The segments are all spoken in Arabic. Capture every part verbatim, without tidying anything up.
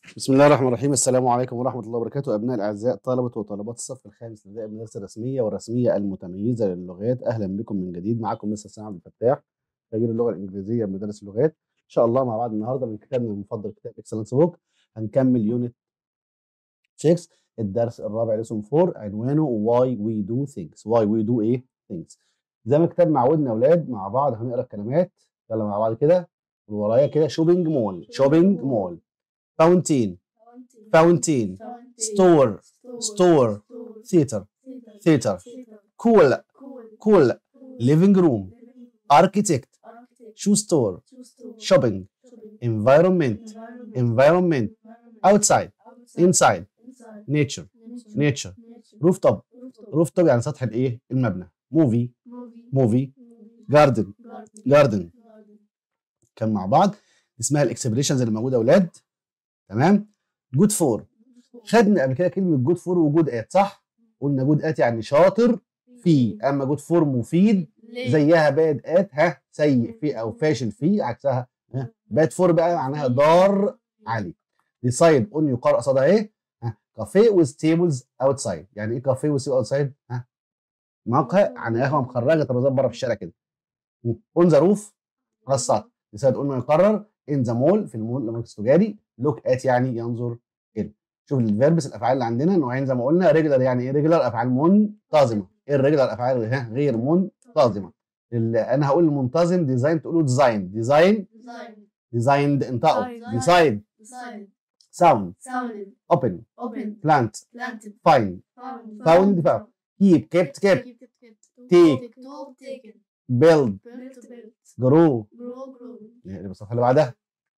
بسم الله الرحمن الرحيم. السلام عليكم ورحمة الله وبركاته. أبناء الأعزاء، طلبة وطالبات الصف الخامس لابتدائي المدارس الرسمية والرسمية المتميزة للغات، أهلا بكم من جديد. معكم مستر سامي عبد الفتاح، خبير اللغة الإنجليزية بمدارس اللغات. إن شاء الله مع بعض النهاردة من كتابنا المفضل كتاب إكسلنس بوك هنكمل يونت ستة، الدرس الرابع ليسون أربعة، عنوانه Why We Do Things. Why We Do إيه Things. زي ما الكتاب معودنا يا أولاد، مع بعض هنقرا الكلمات. يلا مع بعض كده ورايا كده: شوبينج مول، شوبينج مول، فاونتين، fountain, store, store, theater, theater, cool, cool, living room, architect, shoe store, shopping, environment, environment, outside, inside, nature, nature, rooftop, rooftop يعني سطح الايه؟ المبنى. movie, movie, garden, garden. كان مع بعض اسمها الاكسبريشنز اللي موجوده يا اولاد. تمام؟ جود فور، خدنا قبل كده كلمه جود فور وجود ات، صح؟ قلنا جود ات يعني شاطر فيه، اما جود فور مفيد زيها باد ات، ها سيء فيه او فاشل فيه، عكسها ها باد فور بقى معناها ضار عليه. ديسايد قلنا يقال قصادها ايه؟ ها كافيه ويز تيبلز اوتسايد. يعني ايه كافيه ويز تيبلز اوتسايد؟ ها مقهى يعني قهوه مخرجه ترابيزات بره في الشارع كده. اون ذا روف على السطح. ديسايد قلنا يقرر. ان ذا مول في المول المركز التجاري. لوك ات يعني ينظر الى. شوف الفيربس الافعال اللي عندنا نوعين زي ما قلنا. ريجولار يعني ايه؟ ريجولار افعال منتظمه. ايه الريجولار افعال ها غير منتظمه؟ انا هقول المنتظم ديزاين، تقولوا ديزاين. ديزاين ديزايند انطقوا. ديسايد ساوند اوبن بلانت فايند فاوند فاوند كيب كيبت كيبت تيك بيلد جرو. نقلب الصفحه اللي بعدها.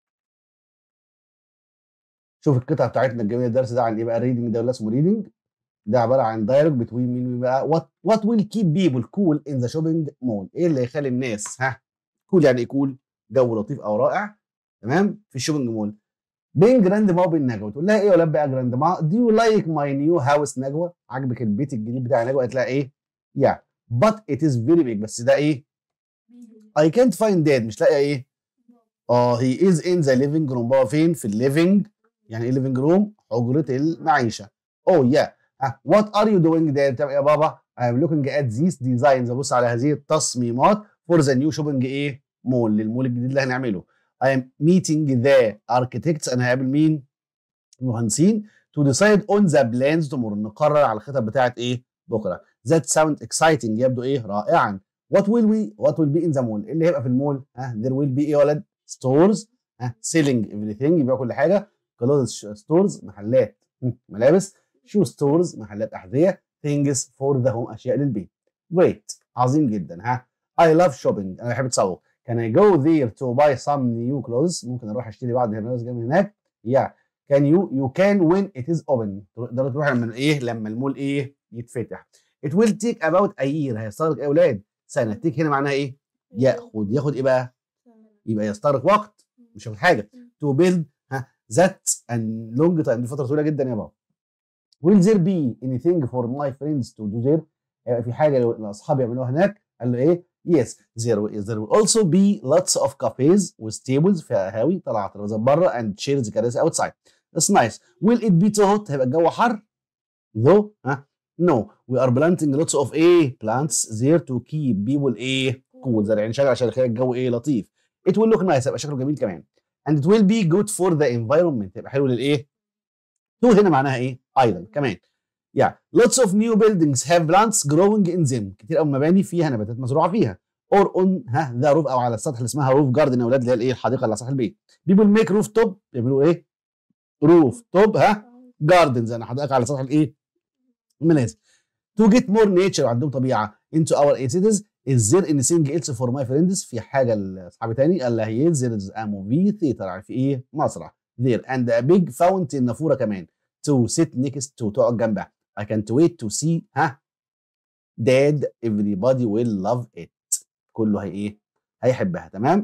شوف القطعه بتاعتنا الجميله. الدرس ده عن ايه بقى؟ ريدنج ده ولا اسمه ريدنج؟ ده عباره عن دايلوج بتوين مين ومين بقى؟ وات وات ويل كيب بيبل كول ان ذا شوبينج مول. ايه اللي يخلي الناس ها كول؟ يعني ايه كول؟ جو لطيف او رائع. تمام؟ في الشوبينج مول. بين جراند ما وبين نجوى. تقول لها ايه يا ولاد بقى جراند ما؟ دو يو لايك ماي نيو هاوس نجوى؟ عاجبك البيت الجديد بتاع نجوى؟ قالت لها ايه؟ يا بات ات از فيري بيج. بس ده ايه؟ اي كانت فايند داد. مش لاقيه ايه؟ اه هي از ان ذا ليفنج روم. بابا فين؟ في الليفنج. يعني ايه ليفنج روم؟ حجره المعيشه. اوه يا وات ار يو دوينج ده؟ بتعمل ايه يا بابا؟ اي ام لوكينج ات ذيس ديزاينز. ابص على هذه التصميمات فور ذا نيو شوبينج ايه؟ مول. للمول الجديد اللي هنعمله. اي ام ميتينج ذا اركتكتس. انا هقابل مين؟ المهندسين. تو ديسايد اون ذا بلانز تومورو. نقرر على الخطط بتاعت ايه؟ بكره. ذات ساوند اكسايتنج. يبدو ايه؟ رائعا. وات ويل وي وات ويل بي ان ذا مول. ايه اللي هيبقى في المول؟ ها ذير ويل بي ايه يا ولد؟ ستورز، ها سيلينج everything يبيعوا كل حاجه. كلوز ستورز محلات ملابس. شو ستورز محلات احذيه. ثينجز فور ذا هوم اشياء للبيت. جريت عظيم جدا. ها اي لاف شوبينج. انا بحب اتسوق. كان اي جو ذير تو باي سم نيو كلوز. ممكن اروح اشتري بعض الملابس من هناك. يا كان يو يو كان وين ات از اوبن. تقدر تروح لما ايه؟ لما المول ايه؟ يتفتح. ات ويل تيك اباوت ا يير. هيستغرق ايه يا اولاد؟ سنه. تيك هنا معناها ايه؟ ياخد. ياخد ايه بقى؟ يبقى يستغرق وقت، مش هاخد حاجه. تو بيلد ها ذات ان لونج تايم. دي فتره طويله جدا يا بابا. ويل ذير بي اني ثينج فور ماي فريندز تو دو ذير. هيبقى في حاجه لاصحابي يعملوها هناك؟ قال له ايه؟ يس ذير ذير ويل اولسو بي لوتس اوف كافيز وذ تيبلز. فيها قهاوي طلع ترابيزات بره. اند تشيرز كراسي اوتسايد. اتس نايس. ويل ات بي تو هوت. هيبقى الجو حر؟ ذو ها نو وي ار بلانتنج لوتس اوف ايه؟ بلانتس ذير تو كيب بيبل ايه؟ كول. زارعين شجر عشان يخلي الجو ايه؟ لطيف. It will look nice. هيبقى شكله جميل كمان. And it will be good for the environment. هيبقى حلو للايه؟ تو هنا معناها ايه؟ ايضا كمان. Yeah. Lots of new buildings have plants growing in them. كتير قوي مباني فيها نباتات مزروعه فيها. Or on ها ذا روف او على السطح اللي اسمها روف جاردن يا اولاد، اللي هي الايه؟ الحديقه اللي على سطح البيت. People make roof top. بيعملوا ايه؟ روف توب ها جاردنز يعني حدائق على سطح الايه؟ المنازل. To get more nature. عندهم طبيعه. Into our cities. Is there anything else for my friends؟ في حاجه لاصحابي تاني؟ قال لها هي there is a movie theater. يعني في ايه؟ مسرح. There and a big fountain. نافوره كمان. To sit next to. تقعد جنبها. I can't wait to see ها dad. Everybody will love it. كله هي ايه؟ هيحبها. تمام؟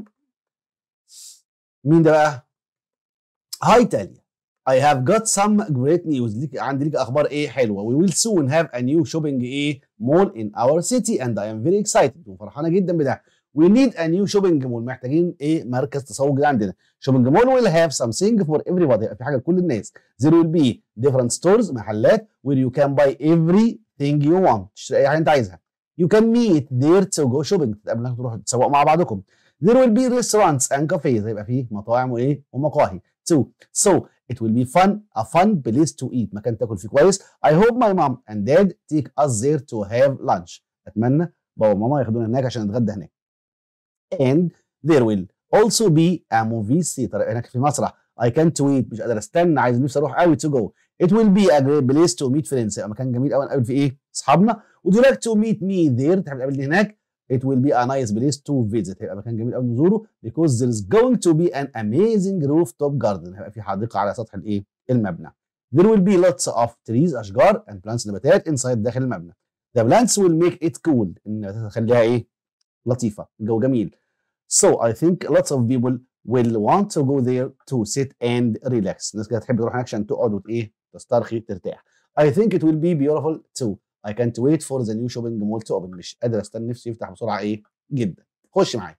مين ده بقى؟ هاي تاليا. I have got some great news. ليك عندي ليك اخبار ايه حلوه. We will soon have a new shopping ايه mall in our city and I am very excited. وفرحانه جدا بده. we need a new shopping mall. محتاجين ايه؟ مركز تسوق جديد عندنا. shopping mall will have something for everybody. يبقى في حاجه لكل الناس. there will be different stores محلات where you can buy everything you want. تشتري اي حاجه انت عايزها. you can meet there to go shopping. تتقابلوا هناك تروحوا تسوقوا مع بعضكم. there will be restaurants and cafes. هيبقى فيه مطاعم وايه؟ ومقاهي. two so it will be fun a fun place to eat. مكان تاكل فيه كويس. I hope my mom and dad take us there to have lunch. اتمنى بابا وماما ياخدونا هناك عشان نتغدى هناك. and there will also be a movie theater. هناك في مسرح. I can't wait. مش قادر استنى، عايز نفسي اروح قوي to go. it will be a great place to meet friends. يبقى مكان جميل قوي نقابل فيه ايه؟ اصحابنا. would you like to meet me there؟ تحب تقابلني هناك. it will be a nice place to visit. هيبقى مكان جميل قوي نزوره because there is going to be an amazing rooftop garden. هيبقى في حديقه على سطح الايه؟ المبنى. there will be lots of trees اشجار and plants نباتات inside داخل المبنى. the plants will make it cool. النباتات هتخليها ايه؟ لطيفه، الجو جميل. so I think lots of people will want to go there to sit and relax. الناس كده تحب تروح هناك عشان تقعد وايه؟ تسترخي ترتاح. I think it will be beautiful too. I can't wait for the new shopping mall to open. مش قادر استنى، نفسي يفتح بسرعه ايه؟ جدا. خش معايا.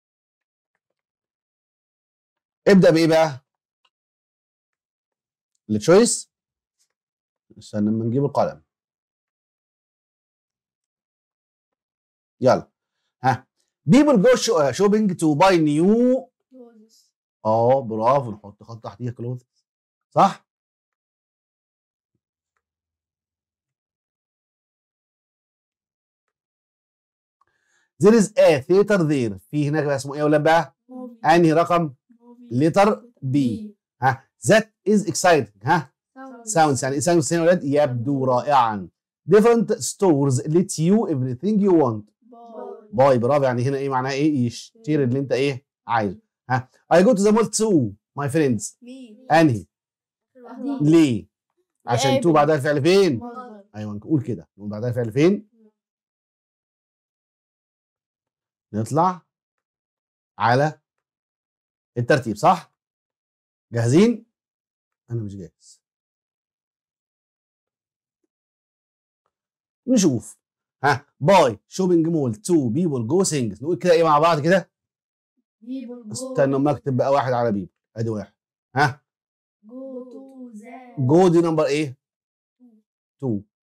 ابدا بايه بقى؟ التشويس. استنى لما نجيب القلم. يلا ها. people go shopping to buy new. اه برافو، نحط خط تحتيها clothes. صح؟ there is a theater there. في هناك بقى اسمه ايه يا ولاد بقى؟ انهي رقم؟ لتر بي. ها that is exciting. ها sounds يعني sounds يا ولاد يبدو رائعا. different stores let you everything you want. باي برافو، يعني هنا ايه معناها ايه؟ يشتري اللي انت ايه عايزه. ها I go to the mall too my friends. انهي؟ ليه؟ عشان تو بعدها الفعل فين؟ ايوه نقول كده، نقول بعدها الفعل فين؟ نطلع على الترتيب. صح؟ جاهزين؟ انا مش جاهز. نشوف. ها باي شوبينج مول تو بيبول جو سينجز. نقول كده ايه مع بعض كده؟ استنى اما اكتب بقى واحد على بيبول. ادي واحد. ها جو تو ذا. جو دي نمبر ايه؟ تو.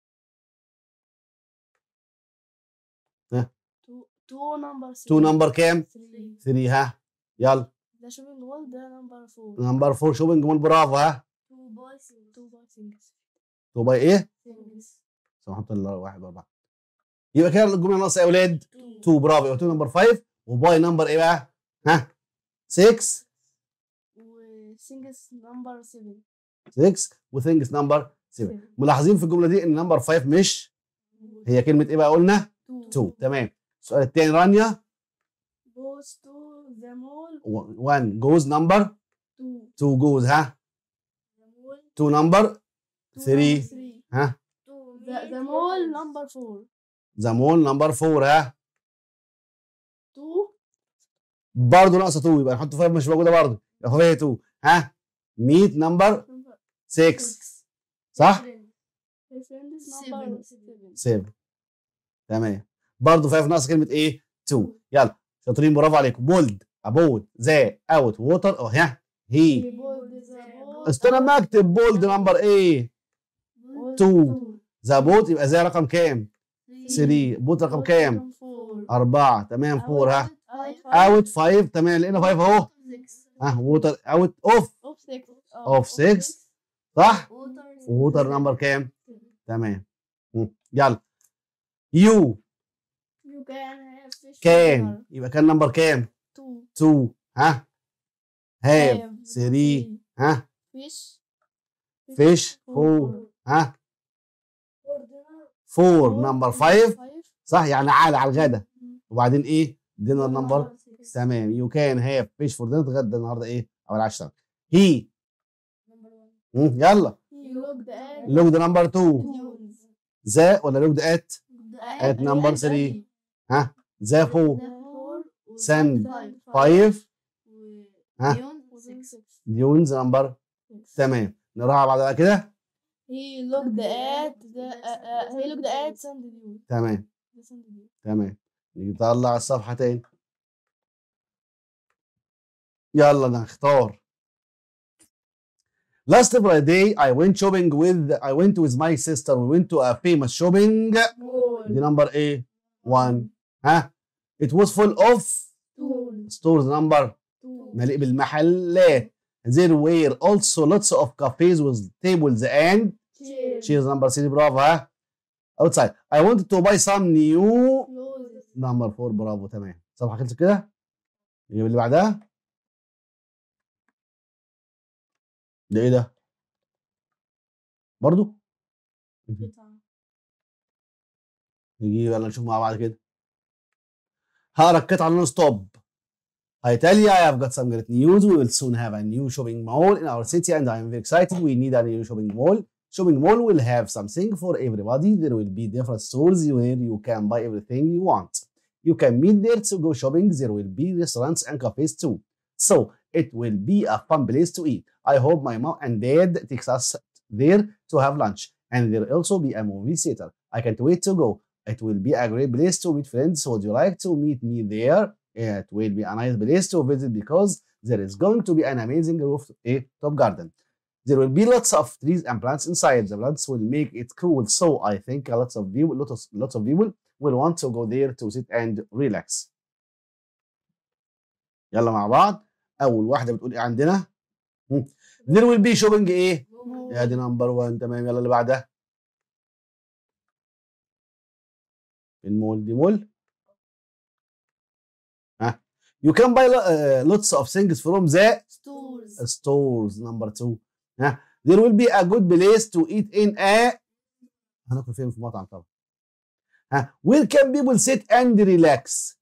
ها تو نمبر تو نمبر كام؟ ثلاثة. ها يلا. ده شوبينج مول ده نمبر أربعة. نمبر أربعة شوبينج مول. برافو. ها تو باي تو باي سينجز. تو باي ايه؟ سينجز. سبحان الله. واحد واربعه. يبقى كده الجمله ناقصه يا اولاد تو. برافو. يبقى تو نمبر خمسة وباي نمبر ايه بقى؟ ها ستة وسينجز نمبر سبعة. ستة وثينجز نمبر سبعة. ملاحظين في الجمله دي ان نمبر خمسة مش هي كلمه ايه بقى؟ قلنا تو. تمام. السؤال الثاني رانيا. goes to the mall. واحد جوز نمبر two. تو جوز. ها the mall. تو نمبر ثلاثة. three. ها the, the mall number four. ذا مول نمبر أربعة. ها two. برضه ناقصه تو، يبقى نحط خمسة مش موجوده برضه، يبقى فيها تو. ها ميت نمبر ستة. صح؟ seven. سبعة. تمام. برضه خمسة ناقص كلمه ايه؟ تو. يلا شاطرين برافو عليكم. بولد ابوت ذا اوت ووتر. اه ها هي. استنى ما اكتب بولد نمبر ايه؟ تو. ذا بوت يبقى ذا رقم كام؟ ثلاثة. بوت رقم كام؟ أربعة. تمام. فور. ها اوت خمسة. تمام لقينا خمسة اهو. ها ووتر اوت اوف اوف ستة. صح؟ ووتر نمبر كام؟ تمام. يلا يو كان يبقى كان نمبر كام؟ اتنين. ها هاف ثلاثة. ها فيش فيش فور. ها فور نمبر خمسة. صح يعني على على الغدا. وبعدين ايه؟ دينر نمبر. تمام. يو كان هاف فيش فور دينر. اتغدى النهارده ايه؟ او العشاء. هي. يلا لوك ذا نمبر اتنين. ذا ولا لوك ذا ات؟ ات نمبر ثلاثة. ها ذا فور. سند خمسة. ها ديونز نمبر. تمام. نقراها بعدها كده. he looked at the uh, uh, he looked at sand dune. تمام تمام. نطلع الصفحه تاني. يلا نختار. Last Friday I went shopping with I went with my sister. We went to a famous shopping. مول دي نمبر ايه؟ واحد. ها؟ It was full of طول stores. نمبر طول مليء بالمحلات. There were also lots of cafes with tables and شير chairs. نمبر ثلاثة. برافو. ها؟ outside. I wanted to buy some new. كلوزز نمبر أربعة. برافو تمام. صفحة خلصت كده. نجيب اللي بعدها. ده ايه ده؟ برضو؟ قطعة نجيب يلا نشوف مع بعض كده. هقرا القطعة نون ستوب. Hi Talia, I have got some great news. We will soon have a new shopping mall in our city and I am very excited. We need a new shopping mall. Shopping mall will have something for everybody. There will be different stores where you can buy everything you want. You can meet there to go shopping. There will be restaurants and cafes too. So it will be a fun place to eat. I hope my mom and dad takes us there to have lunch. And there will also be a movie theater. I can't wait to go. It will be a great place to meet friends. Would you like to meet me there? It will be a nice place to visit because there is going to be an amazing rooftop garden. There will be lots of trees and plants inside. The plants will make it cool. So I think lots of people, lots of, lots of people will want to go there to sit and relax. يلا مع بعض. أول واحدة بتقول إيه عندنا؟ There will be shopping إيه؟ يا دي نمبر واحد. تمام. يلا اللي بعدها. المول دي مول. ها. You can buy uh, lots of things from the stores stores. Number two. ها. There will be a good place to eat in a. هناكل فين؟ في مطعم طبعا. ها. Where can people sit and relax.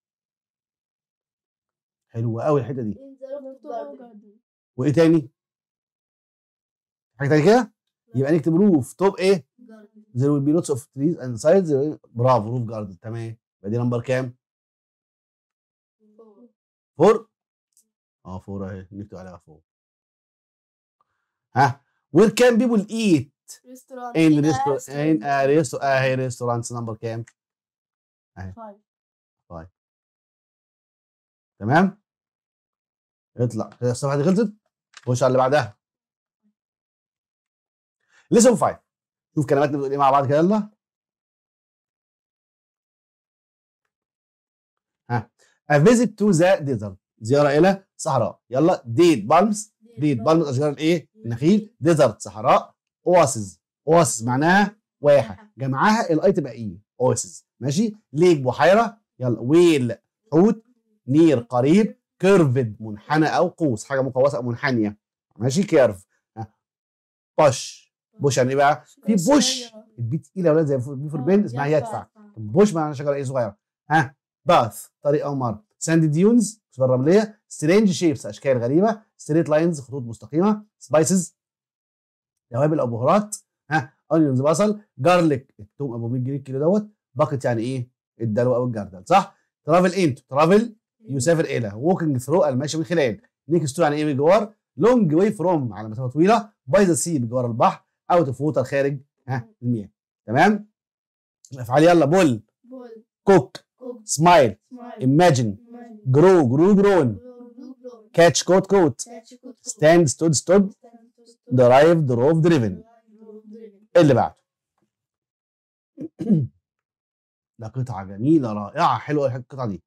حلوة قوي الحتة دي. in the rooftop garden وإيه تاني؟ حاجة تانية كده؟ يبقى نكتب روف توب إيه؟ garden There will be lots of trees and sides. برافو روف جاردن. تمام. يبقى دي نمبر كام؟ four فور. اه فور اهي نكتب عليها فور. ها. Where can people eat restaurant in in a restaurant in a restaurant اهي restaurants. نمبر كام؟ اهي five طيب. تمام. اطلع كده الصفحة دي خلصت. خش على اللي بعدها. lesson خمسة. شوف كلماتنا بتقول ايه مع بعض كده. يلا. ها. A visit to the desert. زيارة إلى صحراء. يلا. date palms. date palms أشجار الإيه؟ النخيل. desert صحراء. oasis. oasis معناها واحة. جمعها الأي تبقى إيه؟ oasis. ماشي. ليك بحيرة. يلا. whale حوت. نير قريب. كيرفد منحنى أو قوس حاجة مقوسة أو منحنية. ماشي. كيرف. بوش. بوش يعني إيه بقى؟ في بوش البي تقيلة يا ولاد زي بي فور بين اسمها يدفع. بوش معناها شجرة إيه صغيرة. ها. باث طريق او مر. ساند ديونز صخور رمليه. سترينج شيبس اشكال غريبه. ستريت لاينز خطوط مستقيمه. سبايسز توابل او بهارات. ها. اونيونز بصل. جارليك الثوم ابو مية جنيه الكيلو دوت. باكت يعني ايه؟ الدلو او الجردل صح. ترافل انتو ترافل يسافر الى. ووكينج ثرو المشي من خلال. نيكست تو يعني ايه؟ بجوار. لونج واي فروم على مسافه طويله. باي ذا سي بجوار البحر. اوت اوف ووتر خارج ها المياه. تمام. الافعال يلا. بول بول كوك cook سمايل smile imagine imagine grow grew grown grow grow catch caught caught catch cook stand stood stood drive drove driven. اللي بعده. ده قطعة جميلة رائعة حلوة القطعة دي.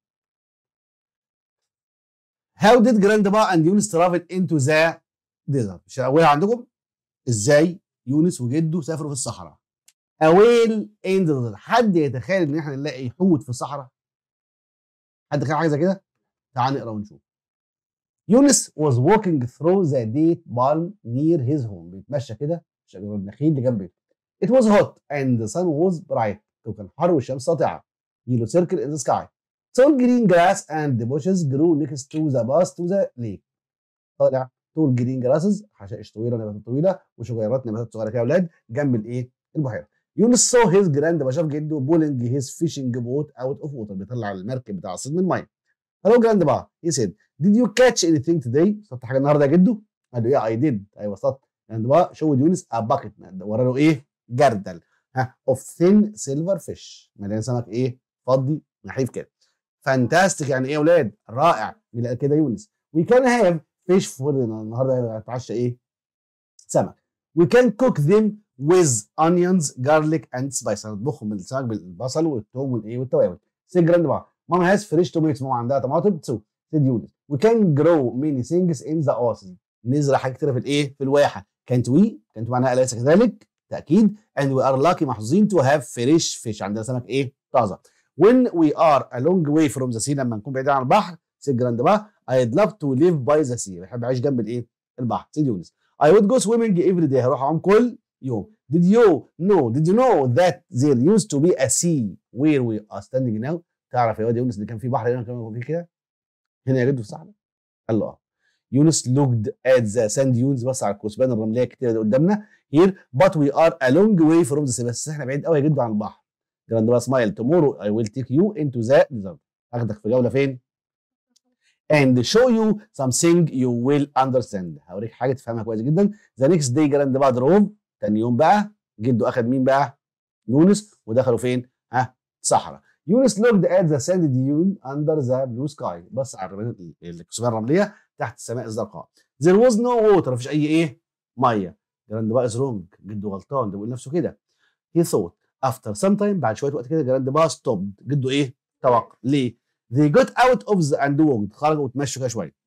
How did grandpa and Yunus travel into the desert؟ مش أولها عندكم؟ إزاي يونس وجده سافروا في الصحراء؟ A whale in the desert. حد يتخيل إن إحنا نلاقي حوت في الصحراء؟ حد تخيل حاجة زي كده؟ تعال نقرا ونشوف. يونس was walking through the date palm near his home. بيتمشى كده في شجر النخيل اللي جنب بيته. It was hot and the sun was bright. وكان حر والشمس ساطعة. Yellow circle in the sky. Tall green grass and the bushes grew next to the path to the lake. طالع tall green grasses حشائش طويلة نباتات طويلة وشجيرات نباتات صغيرة كده يا أولاد جنب الإيه؟ البحيرة. يونس saw his grandpa شاف جده pulling his fishing boat out of water. بيطلع المركب بتاع الصيد من المية. Hello grandpa. He said, did you catch anything today؟ صدت حاجة النهارده يا جدو؟ قال له yeah I did. أيوه صدت. grandpa showed يونس a bucket. ورا له إيه؟ جردل. ها of thin silver fish. مليان سمك إيه؟ فضي نحيف كده. فانتاستيك يعني إيه يا أولاد؟ رائع. يبقى كده يونس. we can have fish for dinner. النهارده هنتعشى ايه؟ سمك. we can cook them with onions, garlic and spice. هنطبخهم بالسمك بالبصل والثوم والايه والتوابل. سي جراند با. ماما has fresh tomatoes. ماما عندها طماطم. so said يونس. we can grow many things in the ocean. نزرع حاجات كتيره في الايه؟ في الواحه. can't we؟ can't معناها أليس كذلك؟ تأكيد. and we are lucky محظوظين to have fresh fish. عندنا سمك ايه؟ طازه. when we are a long way from the sea. لما نكون بعيدين عن البحر. سي جراند با. I'd love to live by the sea. بحب اعيش جنب الايه؟ البحر. سيد يونس. I would go swimming every day. هروح اعوم كل يوم. Did you know did you know that there used to be a sea where we are standing now؟ تعرف يا واد يونس ان كان في بحر هنا كمان في كده؟ هنا يا جد في الصحراء؟ قال له اه. يونس looked at the sand dunes. بص على الكثبان الرمليه الكتيره اللي قدامنا. here but we are a long way from the sea. بس احنا بعيد قوي يا جد عن البحر. جراند با سمايل. tomorrow I will take you into the desert. اخدك في جوله فين؟ and show you something you will understand. هوريك حاجه تفهمها كويس جدا. the next day جراند با دروف. تاني يوم بقى جده اخد مين بقى؟ يونس ودخلوا فين؟ ها؟ صحراء. يونس looked at the sand dune under the blue sky. بص على الكثبان الرمليه تحت السماء الزرقاء. there was no water. مفيش اي ايه؟ ميه. جراند با is wrong. جده غلطان. ده بيقول نفسه كده. he thought after some time. بعد شويه وقت كده جراند با stopped. جده ايه؟ توقف. ليه؟ they got out of the and walked. خرجوا وتمشوا كده شويه.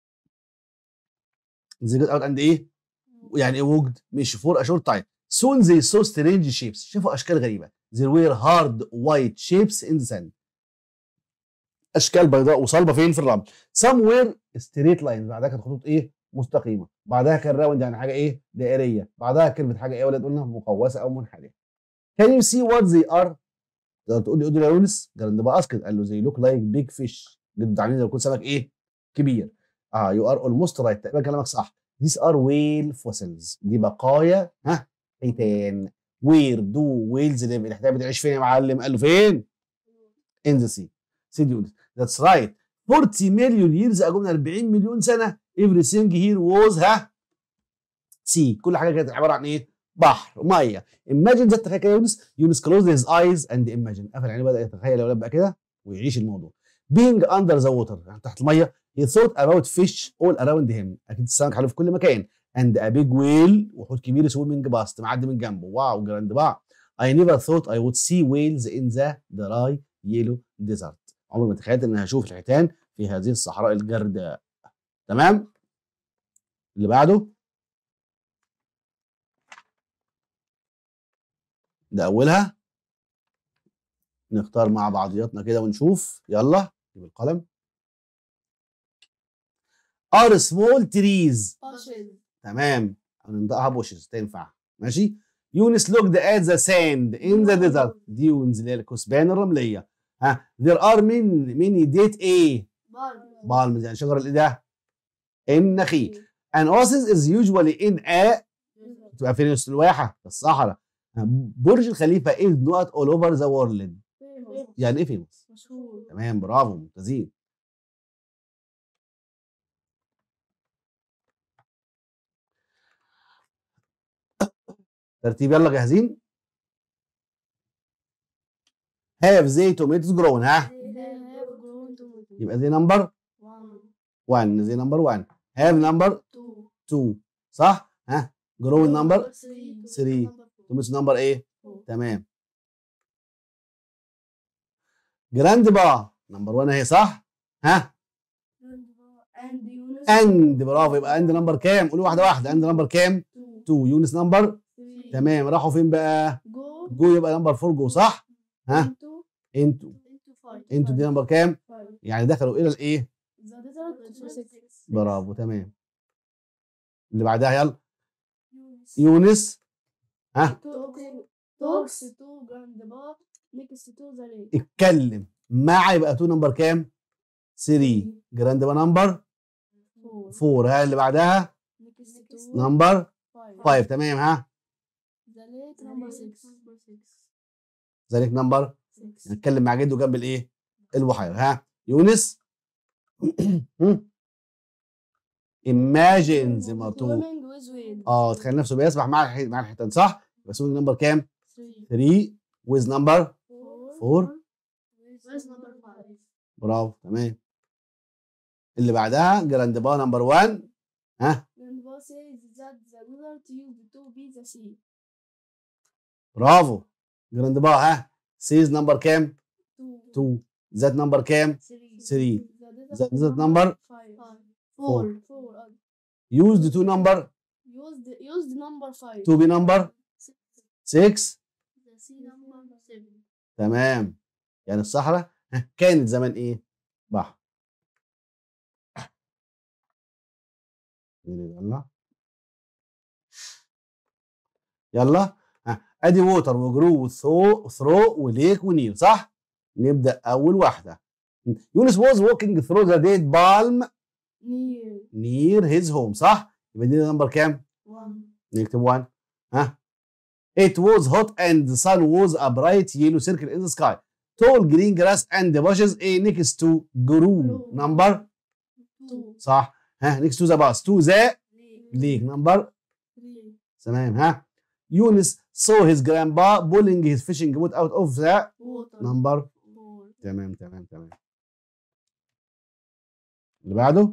they got out and ايه؟ يعني ايه walked؟ مشوا for a short time. soon they saw strange shapes. شافوا اشكال غريبه. there were hard white shapes in the sand. اشكال بيضاء وصلبه فين؟ في الرمل. some were straight lines. بعدها كانت خطوط ايه؟ مستقيمه. بعدها كان راوند يعني حاجه ايه؟ دائريه. بعدها كلمه حاجه ايه يا ولاد؟ قلنا مقوسه او منحنيه. can you see what they are؟ تقدر تقول لي قول لي يا يونس. جراند با اسكت. قال له زي لوك لايك بيج فيش. جد عاملين زي يكون سمك ايه؟ كبير. اه يو ار اولموست رايت. تقريبا كلامك صح. these are whale fossils. دي بقايا ها حيتان. where do whales live؟ الحيتان بتعيش فين يا معلم؟ قال له فين؟ in the sea. سيد يونس. that's right. forty million years ago. من أربعين مليون سنه. everything here was ها sea. كل حاجه كانت عباره عن ايه؟ بحر ميه. imagine ذات. تخيل كده يونس. يونس closed his eyes and imagine. قفل عينيه بدأ يتخيل يا ولاد بقى كده ويعيش الموضوع. being under the water. يعني تحت الميه. he thought about fish all around him. اكيد السمك حلو في كل مكان. and a big whale. وحوت كبير swimming past. معدي من جنبه. واو جراند با. I never thought I would see whales in the dry yellow desert. عمري ما تخيلت ان هشوف الحيتان في هذه الصحراء الجرداء. تمام. اللي بعده ده اولها. نختار مع بعضياتنا كده ونشوف. يلا جيب القلم. are small trees. bushes. تمام. هننطقها بوشز تنفع. ماشي. يونس looked at the sand in the desert. dunes اللي هي الكثبان الرمليه. ها there are many many date ايه؟ Palms. palms يعني شجر الايه ده؟ النخيل. an oasis is usually in a. تبقى فين الواحه؟ في الصحراء. برج الخليفه is not all over the world. Famous. يعني ايه فيموس؟ مشهور. تمام برافو ممتازين. ترتيب يلا جاهزين؟ have they tomatoes grown. ها They have grown tomatoes. يبقى زي نمبر One, واحد. زي نمبر واحد. have نمبر two, اتنين صح؟ ها grown نمبر three, three. number four. tomatoes نمبر ايه؟ Four. تمام. جراند با نمبر واحد اهي صح؟ ها And Yunus. اند برافو. يبقى اند نمبر كام؟ قولوا واحده واحده. اند نمبر كام؟ Two, اتنين. يونس نمبر three. تمام. راحوا فين بقى؟ Go جو يبقى نمبر اربعة جو صح؟ ها into انتوا into five. انتوا دي نمبر كام؟ Five. يعني دخلوا الى الايه؟ The desert to six. برافو تمام. اللي بعدها يلا. Yunus. يونس ها Talks talks to grandpa next to the lake. اتكلم مع. يبقى اتنين نمبر كام؟ تلاتة. جراند با نمبر Four. اربعة. ها اللي بعدها Next to نمبر five. خمسة. تمام. ها The lake number six. Number six. ذلك نمبر. Six. نتكلم مع جده جنب الايه؟ البحيره. ها يونس. imagine زي ما قلتوا. Swimming with whales. اه تخيل نفسه بيسبح مع الحي... مع الحيتان صح؟ يبقى سوينج نمبر كام؟ Three. تلاتة with نمبر Four. اربعة. With number five. برافو تمام. اللي بعدها جراند با نمبر واحد. ها Grandpa says that the desert used to be the sea. برافو. جراند با ها سيز نمبر كام؟ Two. اتنين. ذات نمبر كام؟ Three. three. The The desert desert number number five. four. Four. Four. used to number Used used number five. to be number six. The sea number seven. تمام. يعني الصحراء ها كانت زمان ايه؟ بحر. يلا يلا ها ادي ووتر وجرو ثرو ثرو وليك ونيل صح؟ نبدا اول واحده. يونس was walking through the dead palm Near. near his home صح؟ يبقى دي نمبر كام؟ One. نكتب واحد. ها it was hot and the sun was a bright yellow circle in the sky. Tall green grass and bushes a next to grew number Two. صح. ها next to the bus to the Three. lake number Three. تمام. ها يونس saw his grandpa pulling his fishing boat out of the Water. number. Four. تمام تمام تمام. اللي بعده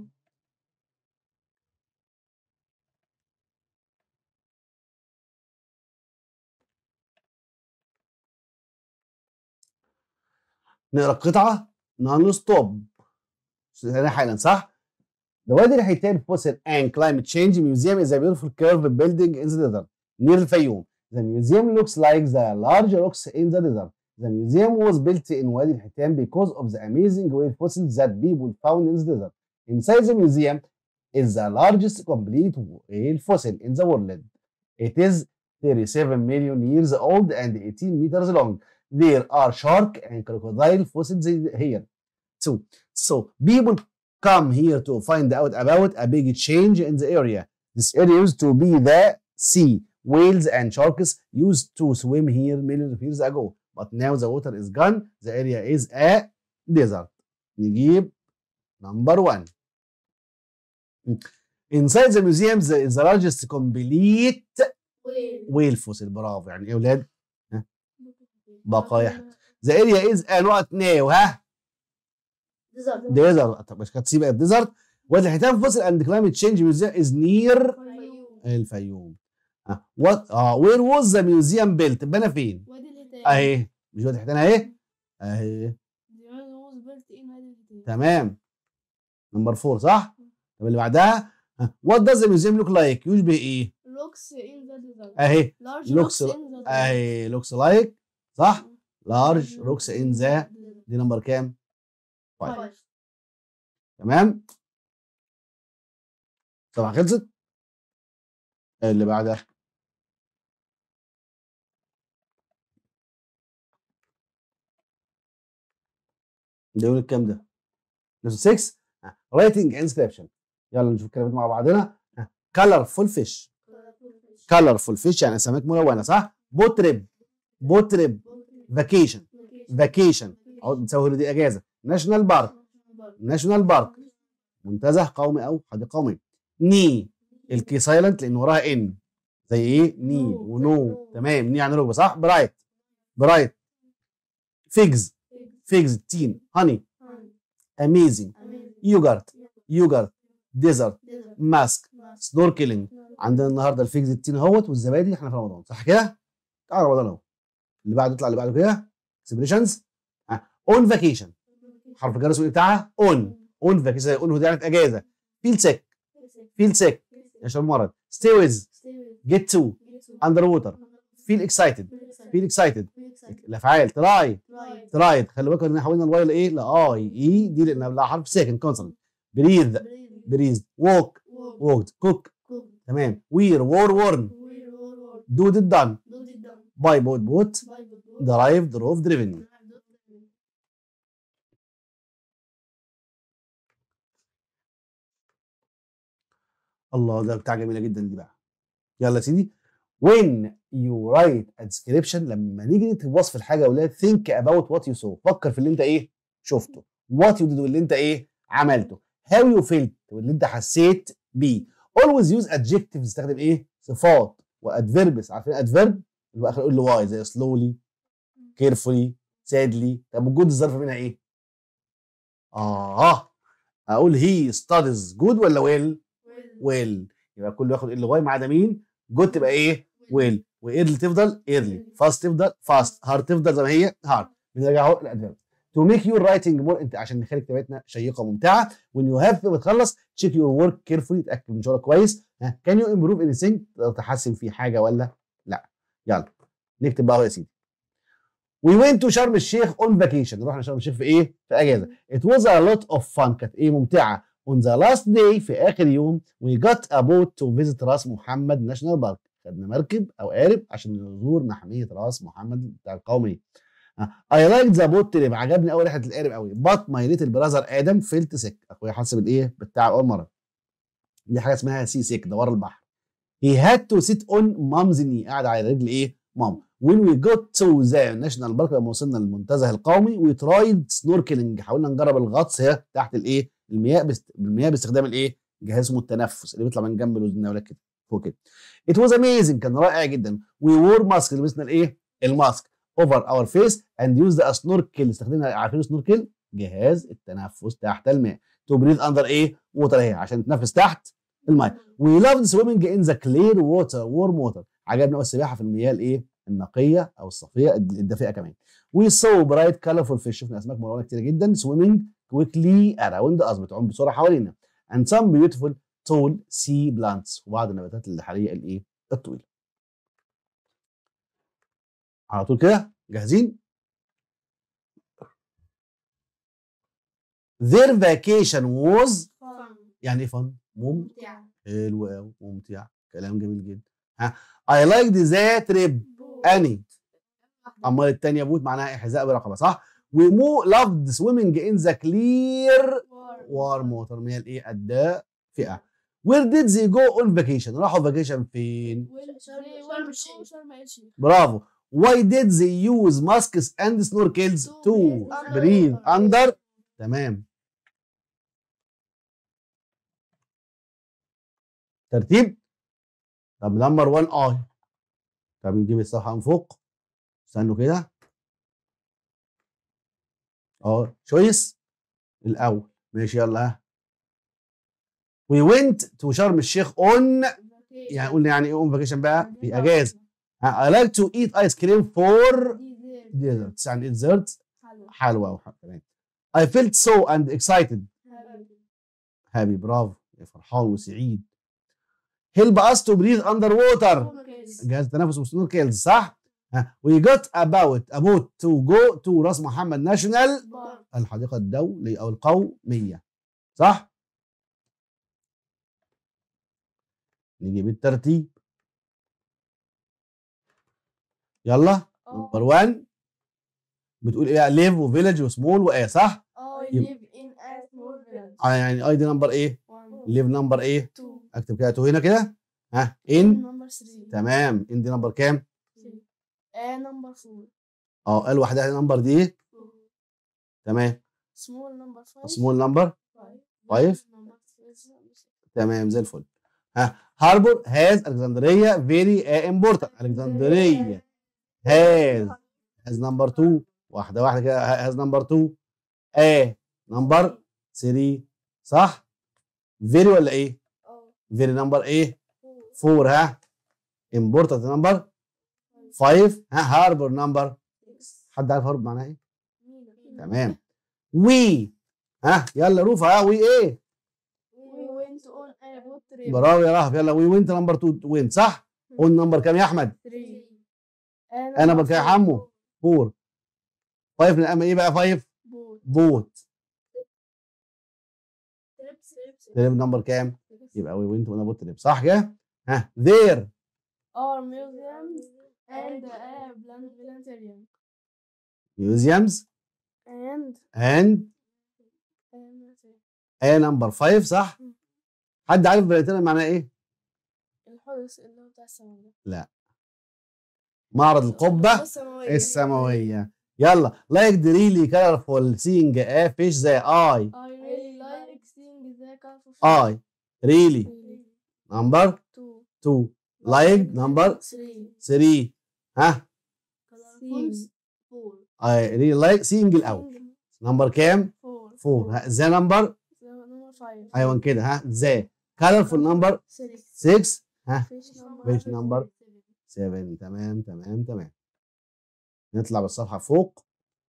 نقرا القطعه نون ستوب حالا صح. The وادي الحيتان fossil and climate change museum is a beautiful curved building in the desert near الفيوم. The museum looks like the large rocks in the desert. The museum was built in وادي الحيتان because of the amazing whale fossils that people found in the desert. Inside the museum is the largest complete whale fossil in the world. It is thirty-seven million years old and eighteen meters long. There are shark and crocodile fossils here too. So people come here to find out about a big change in the area. This area used to be the sea. Whales and sharks used to swim here millions of years ago, but now the water is gone. The area is a desert. نجيب number one. Inside the museum there is the largest complete Whale. whale fossil. برافو. يعني ايه يا ولاد؟ بقايا. The area is a نقط now. ها Desert. desert. طب مش هتسيب الديزرت. وادي الحيتان فوسل and climate change museum is near فيوم. الفيوم. ها what اه where was the museum built؟ اتبنى فين؟ وادي الحيتان. اهي مش وادي الحيتان اهي اهي. زمان was built in وادي الحيتان. تمام. نمبر فور صح؟ طب اللي بعدها ها what does the museum look like؟ يشبه ايه؟ Rocks in the desert. اهي Large looks rocks in the desert. اهي looks like صح؟ large rocks in the دي نمبر كام؟ five. Five. تمام. طبعا خلصت. اللي بعدها ده يقول الكام ده؟ lesson ستة writing inscription. يلا نشوف كلمات مع بعضنا. colorful fish. colorful fish يعني اسماك ملونه صح؟ boat trip. boat trip. vacation. vacation اهو بتسوي دي اجازه. national park. national park منتزه قومي او حديقه قوميه. ني الكي سايلنت لان وراها ان زي ايه؟ ني ونو. تمام. ني يعني ركبه صح؟ برايت. برايت. فيجز. فيجز. تين. هاني. اميزنج. يوجرت. يوجرت. ديزرت. ماسك. سنوركلينج. عندنا النهارده الفيجز التين اهوت والزبادي. احنا في رمضان صح كده؟ تعالى رمضان اهو. اللي بعده يطلع اللي بعده كده اكسبريشنز. اون فاكيشن حرف الجر الاسود بتاعها اون. اون فاكيشن اون دي يعني اجازه. فيل سيك. فيل سيك عشان مرض. ستي ويز. جيت تو. اندر ووتر. فيل اكسايتد. فيل اكسايتد. الافعال تراي. ترايد. خلي بالك ان حولنا الواي لايه؟ لاي اي دي لان قبلها حرف ساكن كونسونانت. بريذ. بريز. ووك. ووكد. كوك. تمام. وير. وور. وورن. دو. ديد. دان. باي. بوت. بوت. درايف. دروف. دريفن. الله ده بتاع جميله جدا دي بقى. يلا يا سيدي. when you write a description لما نيجي نكتب وصف الحاجه يا اولاد think about what you saw. فكر في اللي انت ايه شفته. what you did واللي انت ايه عملته. how you felt واللي انت حسيت بيه. always use adjectives استخدم ايه صفات. وادفيربس عارفين ادفيرب اللي اخر يقول له واي زي slowly carefully sadly. طب وجود الظرف منها ايه؟ اه اقول هي ستاديز جود ولا ويل؟ ويل ويل. يبقى كله ياخد ال واي ما عدا مين؟ جود تبقى ايه؟ ويل. وايرلي تفضل ايرلي، فاست تفضل فاست، هارد تفضل زي ما هي هارد. بنرجع اهو للادفيرب. تو ميك يور رايتنج مور، انت عشان نخلي كتابتنا شيقه وممتعه. وين يو هاف بتخلص تشيك يور ورك كيرفولي، تاكد من شغلك كويس. ها كان يو امبروف اني ثينج، تقدر تحسن في حاجه ولا لا؟ يلا نكتب بقى اهو يا سيدي. وي وينت تو شرم الشيخ اون فاكيشن، رحنا شرم الشيخ في ايه؟ في اجازه. ات واز ا لوت اوف فان، كانت ايه؟ ممتعه. اون ذا لاست داي، في اخر يوم. وي جت ا بوت تو فيزيت راس محمد ناشونال بارك، خدنا مركب او قارب عشان نزور محميه راس محمد بتاع القوميه. اي لايك ذا بوت تريب، عجبني قوي رحله القارب قوي. بات ماي ليتل براذر ادم فيلت سيك، اخويا حاسس بالايه؟ بالتعب اول مره. دي حاجه اسمها سي سيك، دوار البحر. هي هاد تو سيت اون مامز ني، قاعد على رجل ايه؟ مام. وين وي جوت تو ذا ناشونال بارك، لما وصلنا للمنتزه القومي. وي ترايد سنوركلينج، حاولنا نجرب الغطس هي تحت الايه؟ المياه، بست... بالمياه باستخدام الايه؟ جهاز اسمه التنفس اللي بيطلع من جنب الودن كده فوق كده. ات واز اميزنج، كان رائع جدا. وي وور ماسك، لبسنا الايه؟ الماسك. اوفر اور فيس اند يوز ذا سنوركل، استخدمنا، عارفين السنوركل؟ جهاز التنفس تحت الماء. تو بريث اندر ايه؟ ووتر، اهي عشان تتنفس تحت الماء. وي لافد سويمنج ان ذا كلير ووتر وورم ووتر، عجبنا قوي السباحه في المياه الايه؟ النقيه او الصافيه الدافئه كمان. وي سو برايت كالرفول فيش، شفنا اسماك ملونه كتير جدا. سويمنج كويكلي اراوند اس، بتعوم بسرعه حوالينا. اند سام بيوتيفول تول سي بلانتس، وبعض النباتات البحريه الايه؟ الطويله. على طول كده جاهزين؟ their vacation was، فن يعني ايه فن؟ مم ممتع حلو قوي، ممتع، كلام جميل جدا. ها I liked that trip. بوت اني امال الثانيه بوت معناها ايه؟ حذاء برقبه، صح؟ ومو loved swimming in the clear warm water، مياه الايه؟ الدافئه. where did they go on vacation، راحوا فاكيشن فين؟ شرم الشيخ شرم الشيخ برافو. why did they use masks and snorkels To to breathe breathe under. under. تمام. ترتيب. طب نمبر واحد اي. طب نجيب الصفحه من فوق، استنوا كده. اه شويس الاول، ماشي يلا. ها we went to شرم الشيخ on، يعني قلنا يعني ايه اون فاكيشن بقى؟ في اجازه. I like to eat ice cream for desserts، يعني desserts حلوه وحلوه تمام. I felt so and excited، happy، برافو، فرحان وسعيد. help us to breathe under water، جهاز التنفس وسنوركلز، صح؟ ها we got about about to go to راس محمد ناشونال، الحديقه الدوليه او القوميه، صح؟ نجيب الترتيب. يلا نمبر واحد بتقول ايه؟ ليف وفيلج وسمول وايه، صح؟ I يبقى- live in a small village. اه يعني اي دي نمبر ايه؟ One, ليف نمبر ايه؟ two, اكتب كده تو هنا كده. ها ان، number three, تمام. ان دي نمبر كام؟ three. A number four, اه قال واحده نمبر دي ايه؟ two. تمام. Small number five, سمول نمبر five. five. Number six, six. تمام زي الفل. ها هاربور هاز الكسندريه فيري امبورتنت، الكسندريه هاز هاز نمبر اتنين، واحده واحده كده. هاز نمبر اتنين، ا نمبر تلاتة، صح؟ فيري ولا ايه؟ Oh, فيري نمبر ايه؟ four, اربعة. ها امبورتنت نمبر خمسة. ها هاربور نمبر، six. حد عارف هاربور معناها ايه؟ مين؟ تمام. وي، ها يلا روفا، ها وي ايه؟ We went on a boat trip. برافو يا رهف. يلا وي وينت نمبر اتنين وين، صح؟ قول نمبر كام يا احمد؟ Three. انا نمبر كام يا حمو؟ اربعة. خمسة من ايه بقى؟ خمسة Boat. بوت. Trips, trips. تريب نمبر كام؟ يبقى وي وينت وانا بوت تريب، صح كده؟ ها ذير Our museums and a plant- planetarium. ميوزيومز And اند and ا نمبر خمسة، صح؟ حد عارف بلاتينا معناها ايه؟ الحدث اللي هو بتاع السما ده. لا، معرض القبه السماوية. السماويه. يلا لايك ذا ريلي كلرفول سينج ا فيش زي اي. I really like seeing the colorful اي ريلي fish. نمبر Two. اتنين، لايك نمبر Three. تلاتة. ها Colorful. Four. اي ريلي لايك سينج الاول. نمبر كام؟ Four. اربعة. ذا نمبر The number five. ايوه كده. ها ذا colorful number six. six. ها fish number fish number seven. تمام تمام تمام. نطلع بالصفحه فوق.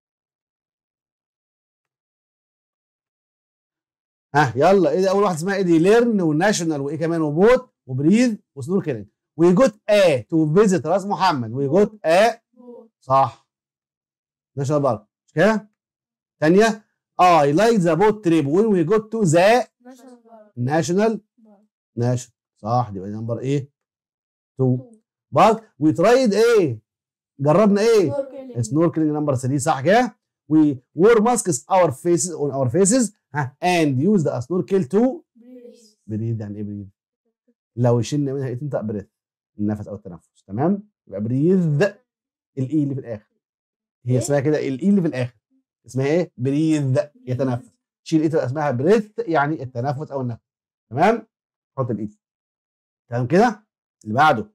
ها يلا ايه دي؟ اول واحده اسمها ايه دي؟ ليرن وناشونال وايه كمان وبوت وبريذ وسنوركلينج. وي جوت ا تو فيزيت راس محمد. وي جوت ا boat. صح. ناشونال بارك مش كده؟ ثانيه اي لايك ذا بوت تريب وين وي جوت تو ذا national park. ناشونال Park. ناشونال صح. دي بقى نمبر ايه؟ اتنين. Two. بارك وي ترايد ايه؟ جربنا ايه؟ Snorkeling. سنوركلينج نمبر ثلاثة صح كده؟ وي وور ماسكس اور فيسز اون اور فيسز ها اند يوز ذا سنوركل تو Breeze. بريد. يعني ايه بريد؟ لو شلنا منها ايه تنطق بريث النفس او التنفس. تمام؟ يبقى بريذ الاي اللي في الاخر هي اسمها كده. الاي اللي في الاخر اسمها ايه؟ بريذ يتنفس. شيل ايه تبقى اسمها بريث يعني التنفس او النفس. تمام؟ حط الاي. تمام كده؟ اللي بعده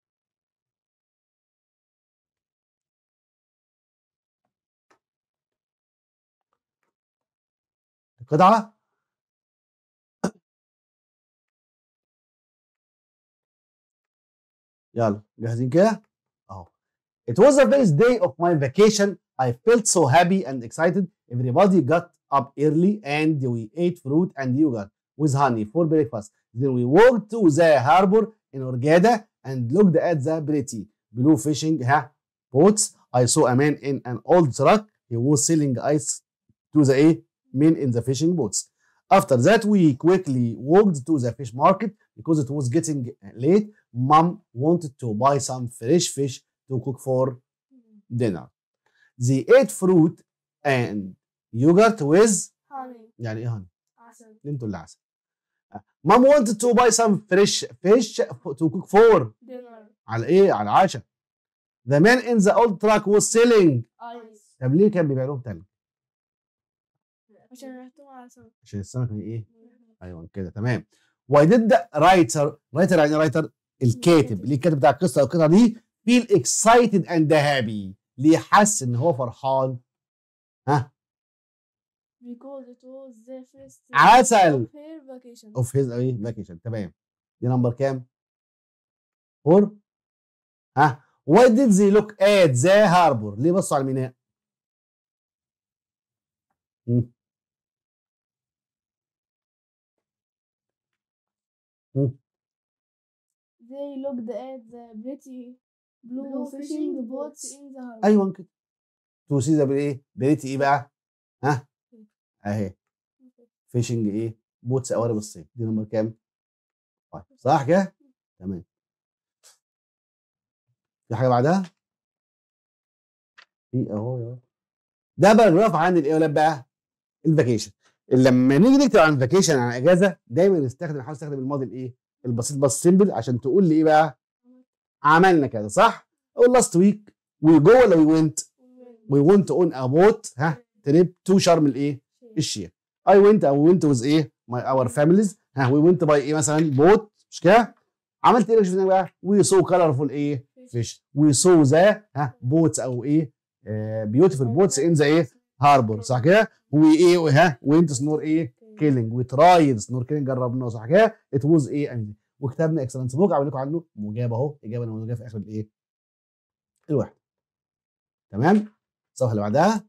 القطعه. يلا جاهزين كده؟ اهو. It was the first day of my vacation. I felt so happy and excited. Everybody got up early and we ate fruit and yogurt with honey for breakfast. Then we walked to the harbor in Hurghada and looked at the pretty blue fishing boats. I saw a man in an old truck. He was selling ice to the men in the fishing boats. After that, we quickly walked to the fish market because it was getting late. Mom wanted to buy some fresh fish to cook for dinner. They ate fruit and yogurt with honey. يعني ايه honey؟ عسل. انتوا اللي عسل. Mom wanted to buy some fresh fish to cook for dinner. على ايه؟ على العشاء. The man in the old truck was selling. ice. طب ليه كان بيبيع لهم تلج؟ عشان ريحتهم عسل. عشان السمك من ايه؟ ايوه كده تمام. Why did the writer writer يعني رايتر الكاتب ليه الكاتب بتاع القصه او القطعه دي feel excited and happy؟ ليه حس ان هو فرحان؟ ها؟ because it was the first day عسل of her vacation. of his ايه vacation. تمام. دي نمبر كام؟ فور. ها؟ Why did they look at the harbor؟ ليه بصوا على الميناء؟ مم. مم. They looked at the pretty blue fishing boats in the harbor. ايوه كده. تو سي ذا بايه؟ بريتي ايه بقى؟ ها؟ اهي فيشنج ايه؟ بوتس قوارب الصيد. دي نمبر كام؟ طيب صح كده؟ تمام. في حاجه بعدها؟ في اهو يا ده باراجراف عن الايه يا ولاد بقى؟ الفاكيشن. لما نيجي نكتب عن فاكيشن عن اجازه دايما نستخدم نحاول نستخدم الماضي الايه؟ البسيط بس سيمبل عشان تقول لي ايه بقى؟ عملنا كذا صح؟ اقول لاست ويك وي جو ولا وي ونت؟ وي ونت اون ا بوت ها تريب تو شرم الايه؟ الشيخ. اي ونت او ونت ويز ايه؟ ماي اور فاميليز ها وي ونت باي ايه مثلا؟ بوت مش كده؟ عملت ايه شفنا بقى؟ وي سو كلرفول ايه؟ فيش. وي سو ذا ها بوتس او ايه؟ بيوتيفول بوتس ان ذا ايه؟ هاربور صح كده؟ وي ايه ها وينت سنور ايه؟ كيلينج. وي ترايد سنور كيلينج جربناه صح كده؟ ات ووز ايه انجي. وكتبنا اكسلنس بوك عامل لكم عنه مجابه اهو اجابه نموذجيه في اخر الايه؟ الوحده. تمام؟ الصفحه اللي بعدها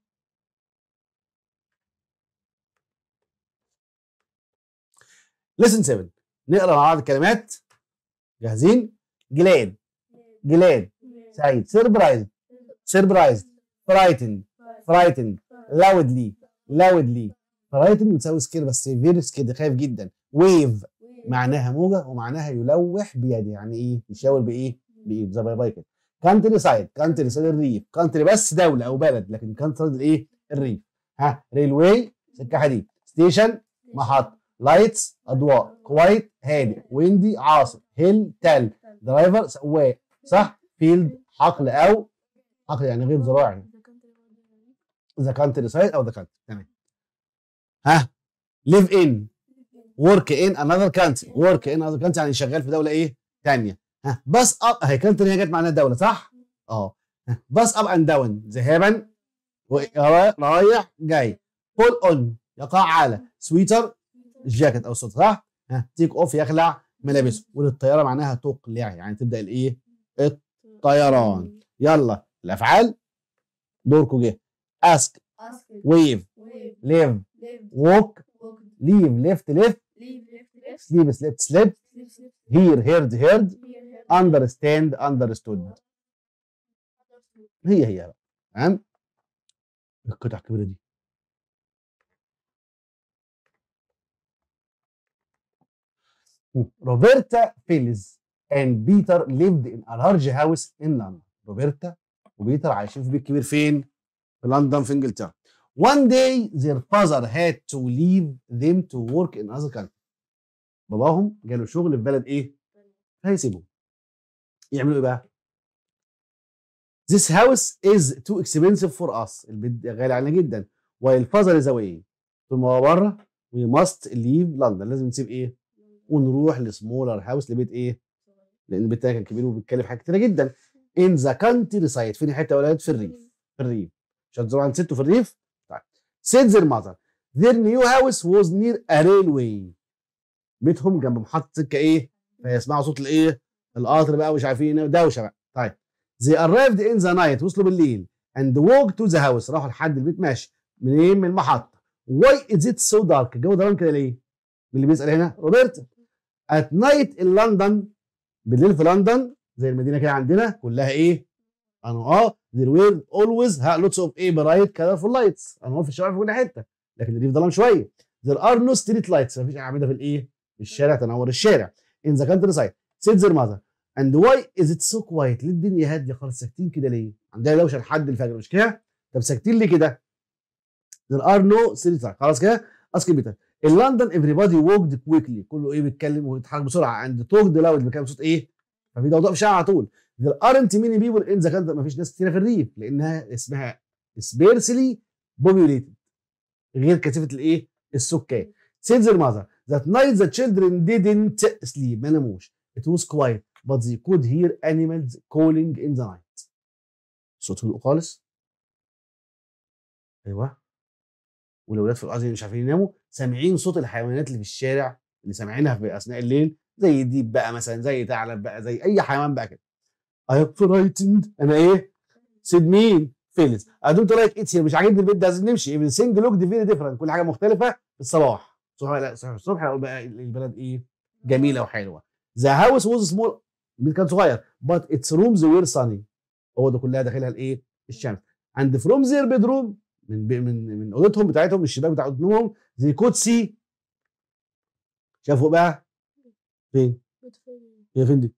ليسن سبعة. نقرا مع بعض الكلمات. جاهزين؟ جلاد جلاد سعيد. سيربرايز سيربرايز. فرايتند فرايتند. لاودلي لاودلي. فرايتند بتساوي سكير بس فيري سكير خايف جدا. ويف معناها موجه ومعناها يلوح بيده يعني ايه؟ يشاور بايه؟ بايده زي باي باي كده. كانتري سايد كانتري سايد الريف. كانتري بس دوله او بلد لكن كانتري الايه؟ الريف. ها ريلواي سكه حديد. ستيشن محطه. لايتس اضواء. كوايت هادئ. ويندي عاصف. هيل تل. درايفر سواق صح. فيلد حقل او حقل يعني غير زراعي. ذا كانتري سايد او ذا كانتري. تمام. ها ليف ان ورك ان انذر كانتري. ورك ان انذر كانتري يعني شغال في دوله ايه؟ ثانيه. ها باس اب اهي كانتري هي جت معناها دوله صح؟ اه. باس اب اند داون ذهابا رايح جاي. بول اون يقع على. سويتر الجاكيت او السوت صح؟ ها تيك اوف يخلع ملابسه، وللطياره معناها تقلع يعني تبدا الايه؟ الطيران. يلا الافعال دوركم جه. اسك، ويف، ليف، ووك، ليف، ليفت، ليفت، سليب، سليبت، سليب، هير، هيرد، هيرد، اندرستاند، اندرستود. هي هي بقى تمام. القطع الكبيره دي روبرتا فيلز and بيتر lived in a large house in London. روبرتا وبيتر عايشين في بيت كبير فين؟ في لندن في انجلترا. One day their father had to leave them to work in other country. باباهم جاله شغل في بلد ايه؟ هيسيبهم. يعملوا ايه بقى؟ This house is too expensive for us. البيت غالي علينا جدا. While father is away. طول ما هو بره we must leave London. لازم نسيب ايه؟ ونروح لسمولر هاوس لبيت ايه؟ لان البيت ده كان كبير وبيتكلف حاجات كتيره جدا. ان ذا كانتري سايد. فين الحته يا ولاد؟ في الريف. في الريف. مش هتزوروا عند ستو في الريف؟ طيب. سيد زير ماذر their new house was near a railway. بيتهم جنب محطه سكه ايه؟ فيسمعوا صوت الايه؟ القطر بقى ومش عارفين ايه دوشه بقى. طيب. they arrived in the night. وصلوا بالليل and walked to the house. راحوا لحد البيت ماشي. منين؟ من المحطه. why is it so dark؟ الجو ضلام كده ليه؟ مين اللي بيسال هنا؟ روبرتا. at night in London. بالليل في لندن زي المدينه كده عندنا كلها ايه؟ انوار. there were always lots of ايه؟ bright colorful lights. انوار في الشوارع في كل حته. لكن الريف ظلام شويه. there are no street lights. مفيش اعمده في الايه؟ في الشارع تنور الشارع. in the countryside said their mother and why is it so quiet؟ ليه الدنيا هاديه خالص؟ ساكتين كده ليه؟ عندنا دوشه لحد الفجر مش كده؟ طب ساكتين ليه كده؟ there are no street lights. خلاص كده؟ اسك بيتر. in London everybody walked quickly. كله ايه؟ بيتكلم ويتحرك بسرعه. and talked loud. بيتكلم بصوت ايه؟ ففي ضوضاء في الشارع على طول. there aren't many people in the country. مفيش ناس كتيره في الريف لانها اسمها sparsely populated. غير كثيفه الايه؟ السكان. said their mother that night the children didn't sleep. ما ناموش. it was quiet but they could hear animals calling in the night. صوت هدوء خالص. ايوه. والاولاد في الارض مش عارفين يناموا سامعين صوت الحيوانات اللي في الشارع اللي سامعينها في اثناء الليل زي ديب بقى مثلا زي ثعلب بقى زي اي حيوان بقى كده. I am frightened. انا ايه؟ سيد مين؟ فيلز. I don't like it here. مش عاجبني البيت ده لازم نمشي. everything looked very different. كل حاجه مختلفه في الصباح. الصبح صبح الصبح هقول بقى البلد ايه؟ جميله وحلوه. The house was small. البيت كان صغير but its rooms were sunny. هو ده كلها داخلها الايه؟ الشمس. and from their bedroom من من من اوضتهم بتاعتهم الشباك بتاع اوضتهم زي كود سي. شافوا بقى فين؟ هي فين دي؟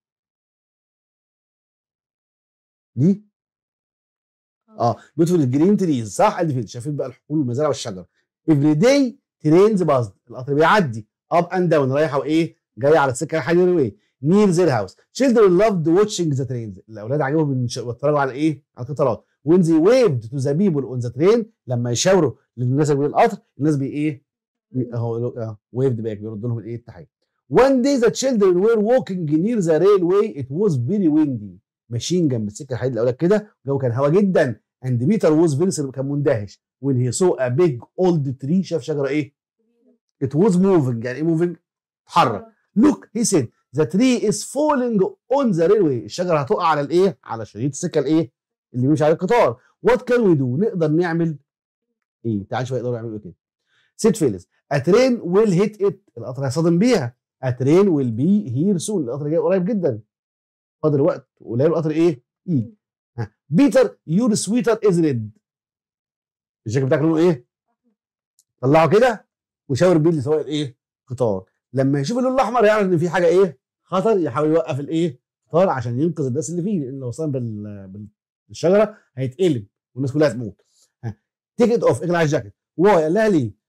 دي؟ اه بيوتفول الجرين تريز صح؟ ادي فين؟ شايفين بقى الحقول والمزارع والشجر. افري داي ترينز باص. القطر بيعدي اب اند داون رايحه وايه؟ جايه على السكه الحديديه وايه؟ نير زير هاوس. children loved watching the trains. الاولاد عجبهم يتفرجوا على ايه؟ على القطارات. when they waved to the people on the train. لما يشاوروا للناس اللي القطر الناس بي ايه؟ اهو ويفد باك بيردوا لهم الايه؟ التحيه. one day the children were walking near the railway. it was very windy. ماشيين جنب السكه الحديد الاولاد كده الجو كان هوا جدا. and Peter was very كان مندهش when he saw a big old tree. شاف شجره ايه؟ it was moving. يعني ايه moving؟ اتحرك. look he said the tree is falling on the railway. الشجره هتقع على الايه؟ على شريط السكه الايه؟ اللي بيمشي على القطار. what can we do؟ نقدر نعمل ايه؟ تعال شويه يقدروا يعملوا كده. سيد فيلز a train will hit it. القطر هيصطدم بيها. a train will be here soon. القطر جاي قريب جدا. فاضل وقت قليل القطر ايه؟ يجي. بيتر يور سويتر از ريد. الجاكيت بتاعك لونه ايه؟ طلعه كده وشاور بيه لسواق الايه؟ قطار. لما يشوف اللون الاحمر يعرف ان في حاجه ايه؟ خطر. يحاول يوقف الايه؟ قطار عشان ينقذ الناس اللي فيه لان لو وصل بالشجره هيتقلب والناس كلها هتموت. تيك ات اوف. اقلع الجاكيت. واي قال لها ليه؟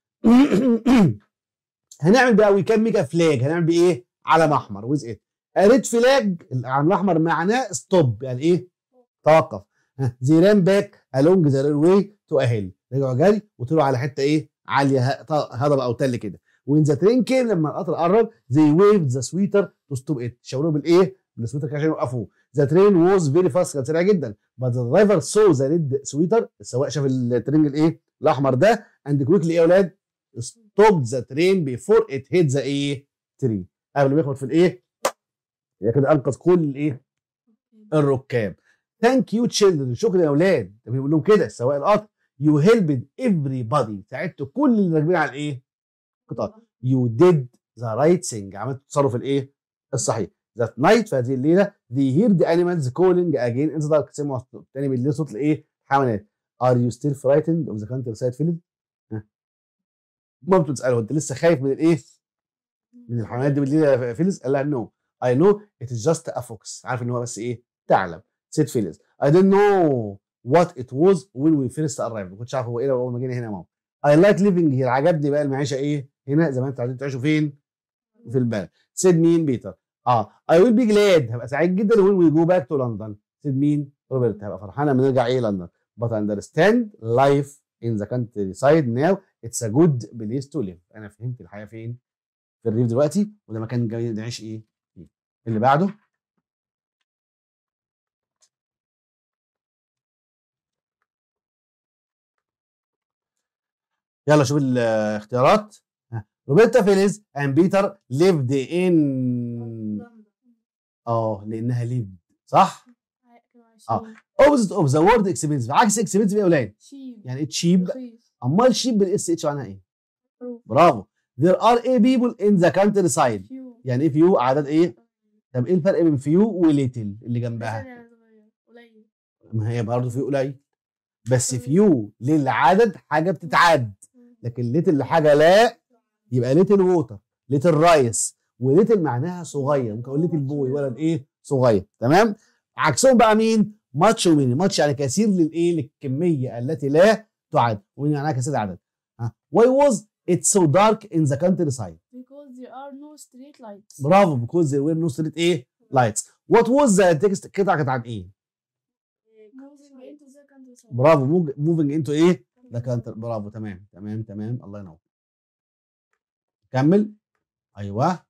هنعمل بقى وي كان ميك فلاج. هنعمل بايه؟ علم احمر. ويز ات ريد فلاج. العلم الاحمر معناه ستوب يعني ايه؟ توقف. زي ران باك along the railway to a hill. رجعوا جري وطلعوا على حته ايه؟ عاليه هضبه او تل كده. وين ذا ترين كيم. لما القطر قرب زي ويفد ذا سويتر تو ستوب ات. شاوروا بالايه؟ بالسويتر عشان يوقفوه. ذا ترين واز فيري فاست. كان سريع جدا. بس ذا درايفر سو ذا ريد سويتر. السواق شاف الترين الايه؟ الاحمر ده. اند كويكلي ايه يا اولاد؟ ستوب ذا ترين بيفور ات هيت ذا ايه تري، قبل ما يخبط في الايه، هي كده انقذ كل الايه الركاب. ثانك يو تشيلدرن، شكرا يا اولاد. طب بيقول لهم كده سواق القطر، يو هيلبد ايفري بادي، ساعدتوا كل اللي راكبين على الايه القطار. يو ديد ذا رايت ثينج، عملت التصرف الايه الصحيح. ذات نايت، في هذه الليله they hear the animals calling again in the dark، سمعوا تاني بالليل صوت الايه الحيوانات. are you still frightened of the countryside village؟ مامته تساله انت لسه خايف من الايه من الحيوانات دي بالليل يا فيلز؟ قال لها نو I know it is just a fox، عارف ان هو بس ايه ثعلب. said فيلز I didn't know what it was when we first arrived، ما كنتش عارف هو ايه اول ما جينا هنا يا ماما. I like living here، عجبني بقى المعيشه ايه هنا، زي ما انتوا عايزين تعيشوا فين في البلد. said مين؟ بيتر. اه I will be glad، هبقى سعيد جدا when we go back to London. said مين؟ روبرت، هبقى فرحانه لما نرجع ايه لندن. but I understand life in the countryside now it's a good place to live، انا فهمت الحياه فين في الريف دلوقتي، وده مكان جاي نعيش ايه فيه. اللي بعده يلا شوف الاختيارات. روبرتا فيلز and بيتر lived in اه لانها lived صح؟ اه opposite of the word expensive، عكس expensive ايه يا اولاد؟ يعني ايه cheap؟ امال cheap بالاس اتش معناها ايه؟ برافو. there are a people in the countryside، يعني ايه فيو؟ عدد ايه؟ طب ايه الفرق بين فيو وليتل اللي جنبها؟ ما هي برضه فيو قليل، بس فيو للعدد حاجه بتتعد، لكن ليتل لحاجه لا، يبقى ليتل ووتر، ليتل رايس، وليتل معناها صغير، ممكن اقول ليتل بوي ولد ايه صغير. تمام. عكسهم بقى مين؟ ماتش وميني. ماتش يعني كثير للايه للكميه التي لا تعد، وميني معناها كثير العدد. ها why was it so dark in the countryside؟ because there are no street lights. برافو. because there were no street ايه lights. what was the text؟ القطعه كانت عن ايه؟ moving into the countryside. برافو. moving into ايه ده كانت. برافو تمام تمام تمام الله ينور. كمل. ايوه.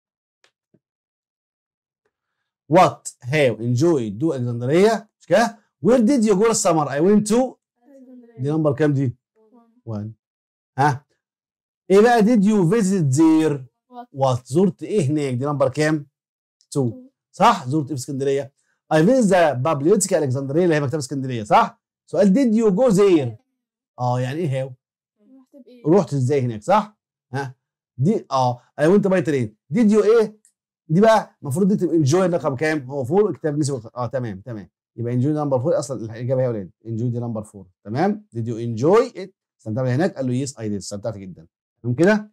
what have enjoyed do Alexandria، مش كده؟ where did you go last summer؟ I went to، دي نمبر كام دي؟ واحد. ها ايه بقى did you visit there؟ what زرت ايه هناك؟ دي نمبر كام؟ اتنين. صح؟ زرت ايه في اسكندريه؟ I visit the bibliotheca Alexandria اللي هي مكتبه اسكندريه صح؟ سؤال did you go there؟ اه يعني ايه هاو؟ رحت ازاي هناك صح؟ ها دي اه I went by train. did you ايه؟ دي بقى المفروض دي تبقى انجوي رقم كام؟ هو فور، الكتاب نسي اه تمام تمام. يبقى انجوي نمبر فور، اصلا الاجابه هي يا ولاد انجوي دي نمبر فور. تمام. did you enjoy it؟ استمتعت هناك؟ قال له يس اي ديد، استمتعت جدا. تمام كده؟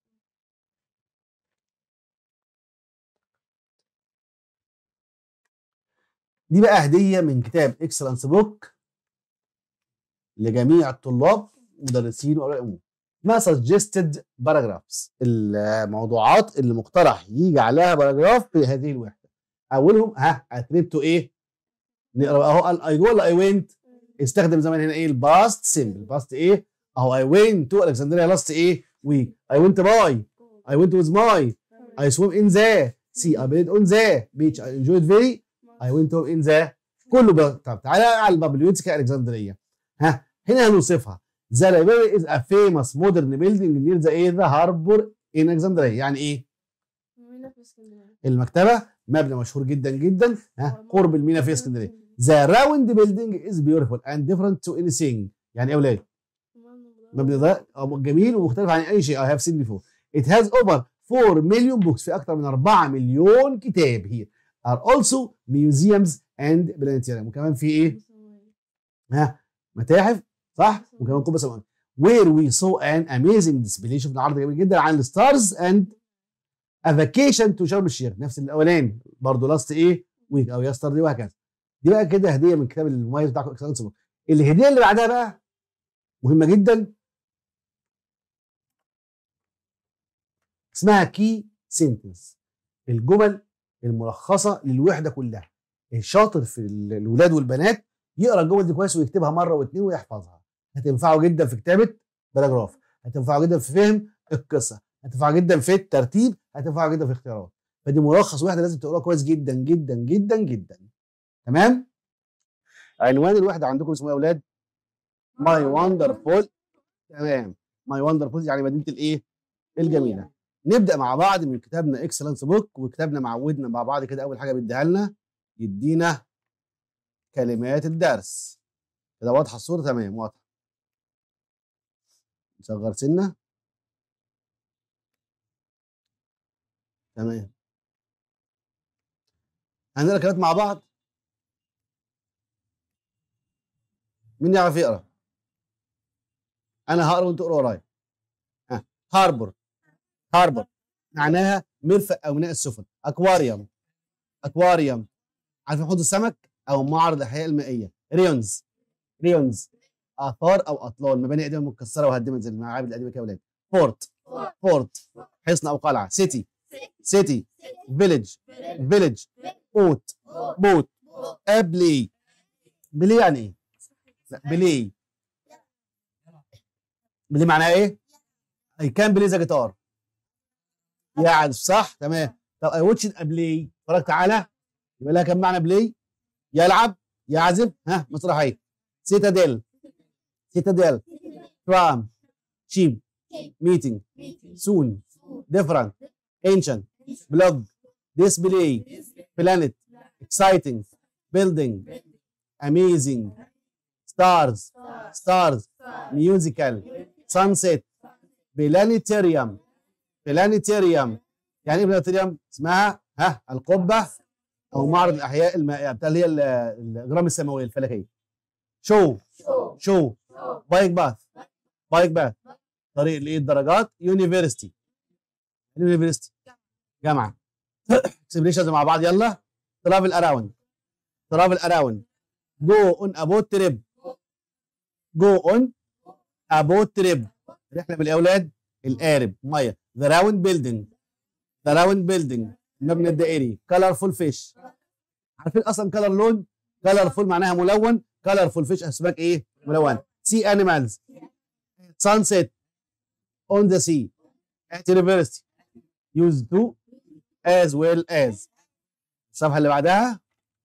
دي بقى هديه من كتاب اكسلنس بوك لجميع الطلاب مدرسين واولياء الامور. ما suggested paragraphs، الموضوعات اللي مقترح يجي عليها باراجراف في هذه الوحده. اولهم ها اتريب تو ايه؟ نقرا اهو. قال اي جو ولا اي وينت؟ استخدم زمان هنا ايه؟ الباست سيمبل. باست ايه؟ اهو اي وينت تو الكسندريا لاست ايه؟ ويك. اي وينت باي. اي وينت ويز ماي. اي سويم ان ذا سي. اي بليد اون ذا بيتش. اي انجويد فيري. اي وينت هوم ان ذا. كله بقى. طب تعالى على البابليوتيكا الكسندريه. ها هنا هنوصفها. The library is a famous modern building near the ايه؟ the harbor in Alexandria. يعني ايه؟ المكتبة مبنى مشهور جدا جدا ها قرب الميناء في اسكندرية. The round building is beautiful and different to anything. يعني ايه يا ولاد؟ المبنى ده جميل ومختلف عن اي شيء I have seen before. It has over four million books، في اكثر من أربعة مليون كتاب. Here are also museums and planetarium، وكمان في ايه؟ ها متاحف صح؟ وكمان قبه سماويه. where we saw an amazing display، شفنا عرض جميل جدا عن الستارز and a vacation to شرم الشيخ، نفس الاولاني برضه لاست ايه ويك او يستردي وهكذا. دي بقى كده هديه من الكتاب المميز بتاعكم اكسلنس بوك. الهديه اللي بعدها بقى مهمه جدا، اسمها كي سنتنس، الجمل الملخصه للوحده كلها. الشاطر في الولاد والبنات يقرا الجمل دي كويس ويكتبها مره واثنين ويحفظها، هتنفعه جدا في كتابه باراجراف، هتنفعه جدا في فهم القصه، هتنفعه جدا في الترتيب، هتنفعه جدا في الاختيارات. فدي ملخص وحده لازم تقراها كويس جدا جدا جدا جدا. تمام. عنوان الوحده عندكم اسمه ايه يا اولاد؟ ماي وندرفول. تمام. ماي وندرفول يعني مدينه الايه؟ الجميله. نبدا مع بعض من كتابنا اكسلنس بوك، وكتابنا معودنا مع بعض كده اول حاجه بيديها لنا يدينا كلمات الدرس. كده واضحه الصوره؟ تمام واضحه. نصغر سنه. تمام. هنقرا كلمات مع بعض. مين يعرف يقرا؟ انا هقرا وانتوا اقروا ورايا. ها، هاربور. هاربور معناها مرفأ او ميناء السفن. اكواريوم. اكواريوم عارفين حوض السمك او معرض الاحياء المائيه. ريونز. ريونز اثار او اطلال، مباني قديمه متكسره وهدمت زي المعابد القديمه كده يا ولاد. بورت. بورت حصن او قلعه. سيتي. سيتي. فيليج. فيليج. بوت. بوت. ابلي. بلي يعني ايه؟ لا بلي. بلي معناها ايه؟ اي كان بلي ذا جيتار. يعزف صح؟ تمام. طب اي واتش بلاي، اتفرجت على، يبقى لها كم معنى بلاي؟ يلعب، يعزف، ها مسرحيه. سيتاديل. سيتاديل. ترام. شيب. ميتنج. سون. ديفرنت. انشنت. بلوج. ديسبلاي. بلانيت. اكسايتنج. بيلدينج. اميزنج. ستارز. ستارز. ميوزيكال. سانسيت. بلانيتيريوم. بلانيتيريوم يعني ايه بلانيتيريوم؟ اسمها ها القبه او معرض الاحياء المائيه بتاع اللي هي الاجرام السماويه الفلكيه. شو. شو. بايك باث. بايك باث طريق الايه الدرجات. يونيفرستي. يونيفرستي جامعه. اكسبريشنز مع بعض يلا. ترافل اراوند. ترافل اراوند. جو اون ابوت تريب. جو اون ابوت تريب رحله بالاولاد. القارب ميه. ذا راوند بيلدينج. ذا راوند بيلدينج المبنى الدائري. كلرفول فيش عارفين اصلا كلر لون؟ كلرفول معناها ملون. كلرفول فيش اسماك ايه؟ ملونه. سي انيمالز. سانسيت اون ذا سي. ات يونيفرستي. يوز تو as well as. الصفحه اللي بعدها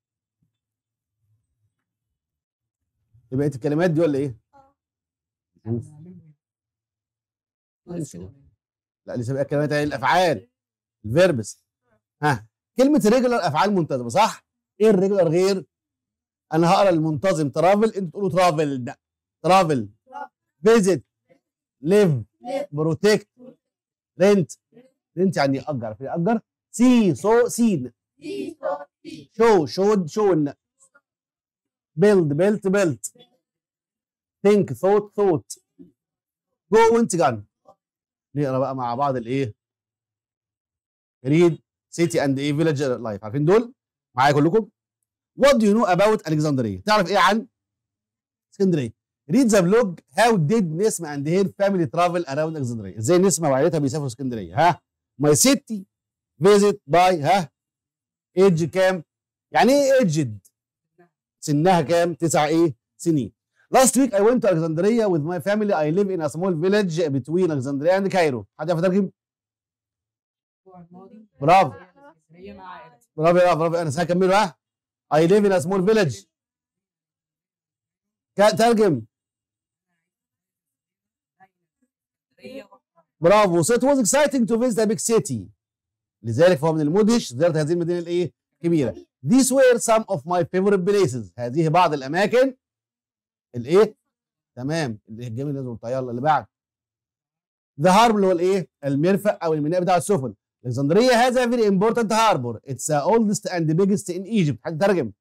بقيه الكلمات دي ولا ايه؟ لا لسه بقى كلمات ايه؟ الافعال. الفيربس. ها كلمه ريجولار افعال منتظمه صح؟ ايه الريجولار غير؟ انا هقرا المنتظم ترافل، انتوا تقولوا ترافل. ده ترافل. فيزيت. ليف. بروتكت. رنت. رنت يعني يأجر. في يأجر. سي سو سين. شو شود شون. بيلد بيلت بيلت. ثينك ثوت ثوت. جو وينت جان. نقرا بقى مع بعض الايه؟ ريد سيتي اند ايه فيليج لايف. عارفين دول؟ معايا كلكم؟ وات دو يو نو اباوت الكسندريه؟ تعرف ايه عن اسكندريه؟ ريد ذا بلوج هاو ديد نسمه اند هير فاميلي ترافل اراوند الكسندريه. ازاي نسمه وعائلتها بيسافروا اسكندريه؟ ها ماي سيتي فيزيت باي ها ايدج كام؟ يعني ايه ايدجد؟ سنها كام؟ تسع ايه؟ سنين. Last week I went to Alexandria with my family. I live in a small village between Alexandria and Cairo. حد يعرف يترجم؟ برافو. برافو يا برافو انا هكمله. ها I live in a small village. ترجم. برافو. So it was exciting to visit a big city. لذلك فهو من المدهش زيارة هذه المدينة الايه؟ كبيرة. These were some of my favorite places. هذه بعض الأماكن الايه؟ تمام الجميل اللي لازم يلا اللي بعد. The harbor اللي هو الايه؟ المرفأ أو الميناء بتاع السفن. الإسكندرية هذا very important harbor. It's the oldest and biggest in Egypt. حد ترجم.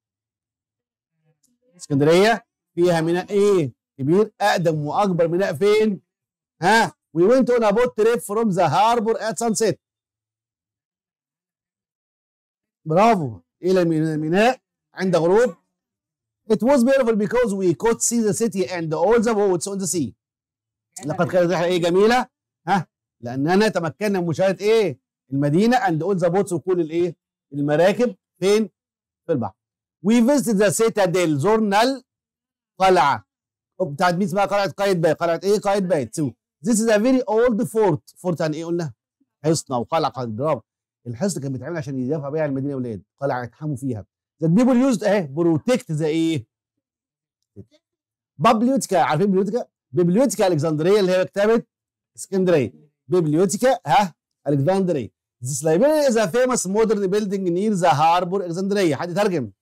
اسكندرية فيها ميناء ايه؟ كبير. أقدم وأكبر ميناء فين؟ ها؟ We went on a boat trip from the harbor at sunset. برافو. إلى الميناء عند غروب. It was beautiful because we could see the city and all the boats on the sea. لقد كانت رحلة ايه جميلة؟ ها؟ لأننا تمكنا من مشاهدة ايه؟ المدينة and all the boats وكل الايه؟ المراكب فين؟ في البحر. We visited the citadel. زرنا القلعة. بتاعت مين اسمها؟ قلعة قايتباي. قلعة ايه؟ قايتباي. This is a very old fort. فورت يعني ايه قلنا؟ حصن او قلعة. برافو. الحصن كان بيتعمل عشان يدافع بيها عن المدينة يا ولاد. قلعة يتحموا فيها. The people used اهي بروتكت ذا ايه؟ بابليوتيكا. عارفين بابليوتيكا؟ بابليوتيكا الكسندريه اللي هي مكتبه اسكندريه. بيبليوتيكا ها الكسندريه. This library is a famous modern building near the harbor اسكندريه. حد يترجم؟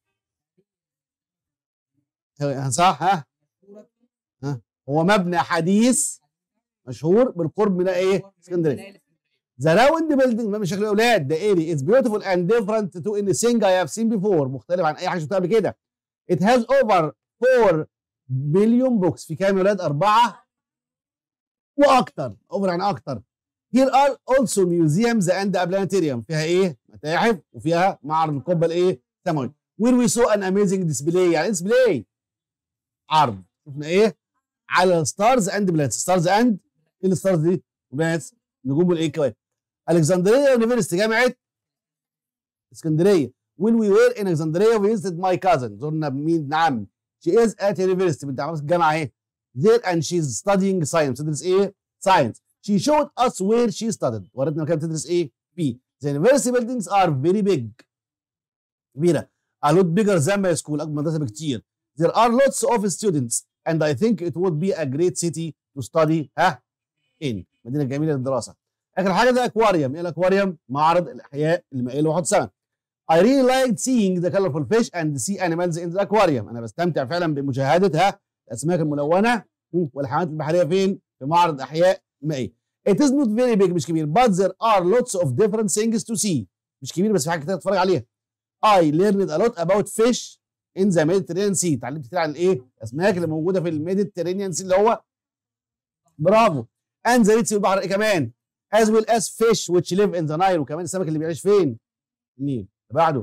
صح ها؟ ها هو مبنى حديث مشهور بالقرب من ايه؟ اسكندريه. The round building مبنى شكل الاولاد. The area is beautiful and different to anything I have seen before. مختلف عن اي حاجه شفتها قبل كده. It has over four billion books. في كام يا ولاد؟ أربعة واكتر. اوفر عن اكتر. Here are also museums and a planetarium. فيها ايه؟ متاحف وفيها معرض القبه الايه؟ السماوي. Where we saw an amazing display. يعني display عرض. شفنا ايه؟ على ستارز اند بلانتس. ستارز اند ايه الستارز دي؟ بلانتس نجوم الايه كمان. الكسندريه يونيفرستي جامعه اسكندريه. When we were in Alexandria we visited my cousin. زرنا مين؟ نعم. She is at university. بنت عملت الجامعه اهي. There and she's studying science. تدرس ايه؟ science. She showed us where she studied. ورتنا مكان بتدرس ايه؟ فيه. The university buildings are very big. كبيره. A lot bigger than my school. اكبر مدرسه بكتير. There are lots of students and I think it would be a great city to study ها in. مدينه جميله للدراسه. اخر حاجه ده اكواريوم. ايه الاكواريوم؟ معرض الاحياء المائيه لوحات السمك. I really liked seeing the colorful fish and sea animals in the aquarium. انا بستمتع فعلا بمشاهده ها الاسماك الملونه والحيوانات البحريه فين؟ في معرض الاحياء المائيه. It is not very big. مش كبير. But there are lots of different things to see. مش كبير بس في حاجات كتير تتفرج عليها. I learned a lot about fish in the Mediterranean Sea. اتعلمت كتير عن الايه؟ الاسماك اللي موجوده في الميديترينيان سي اللي هو برافو. And the Red Sea البحر ايه كمان؟ as well as fish which live in the Nile. وكمان السمك اللي بيعيش فين؟ النيل. بعده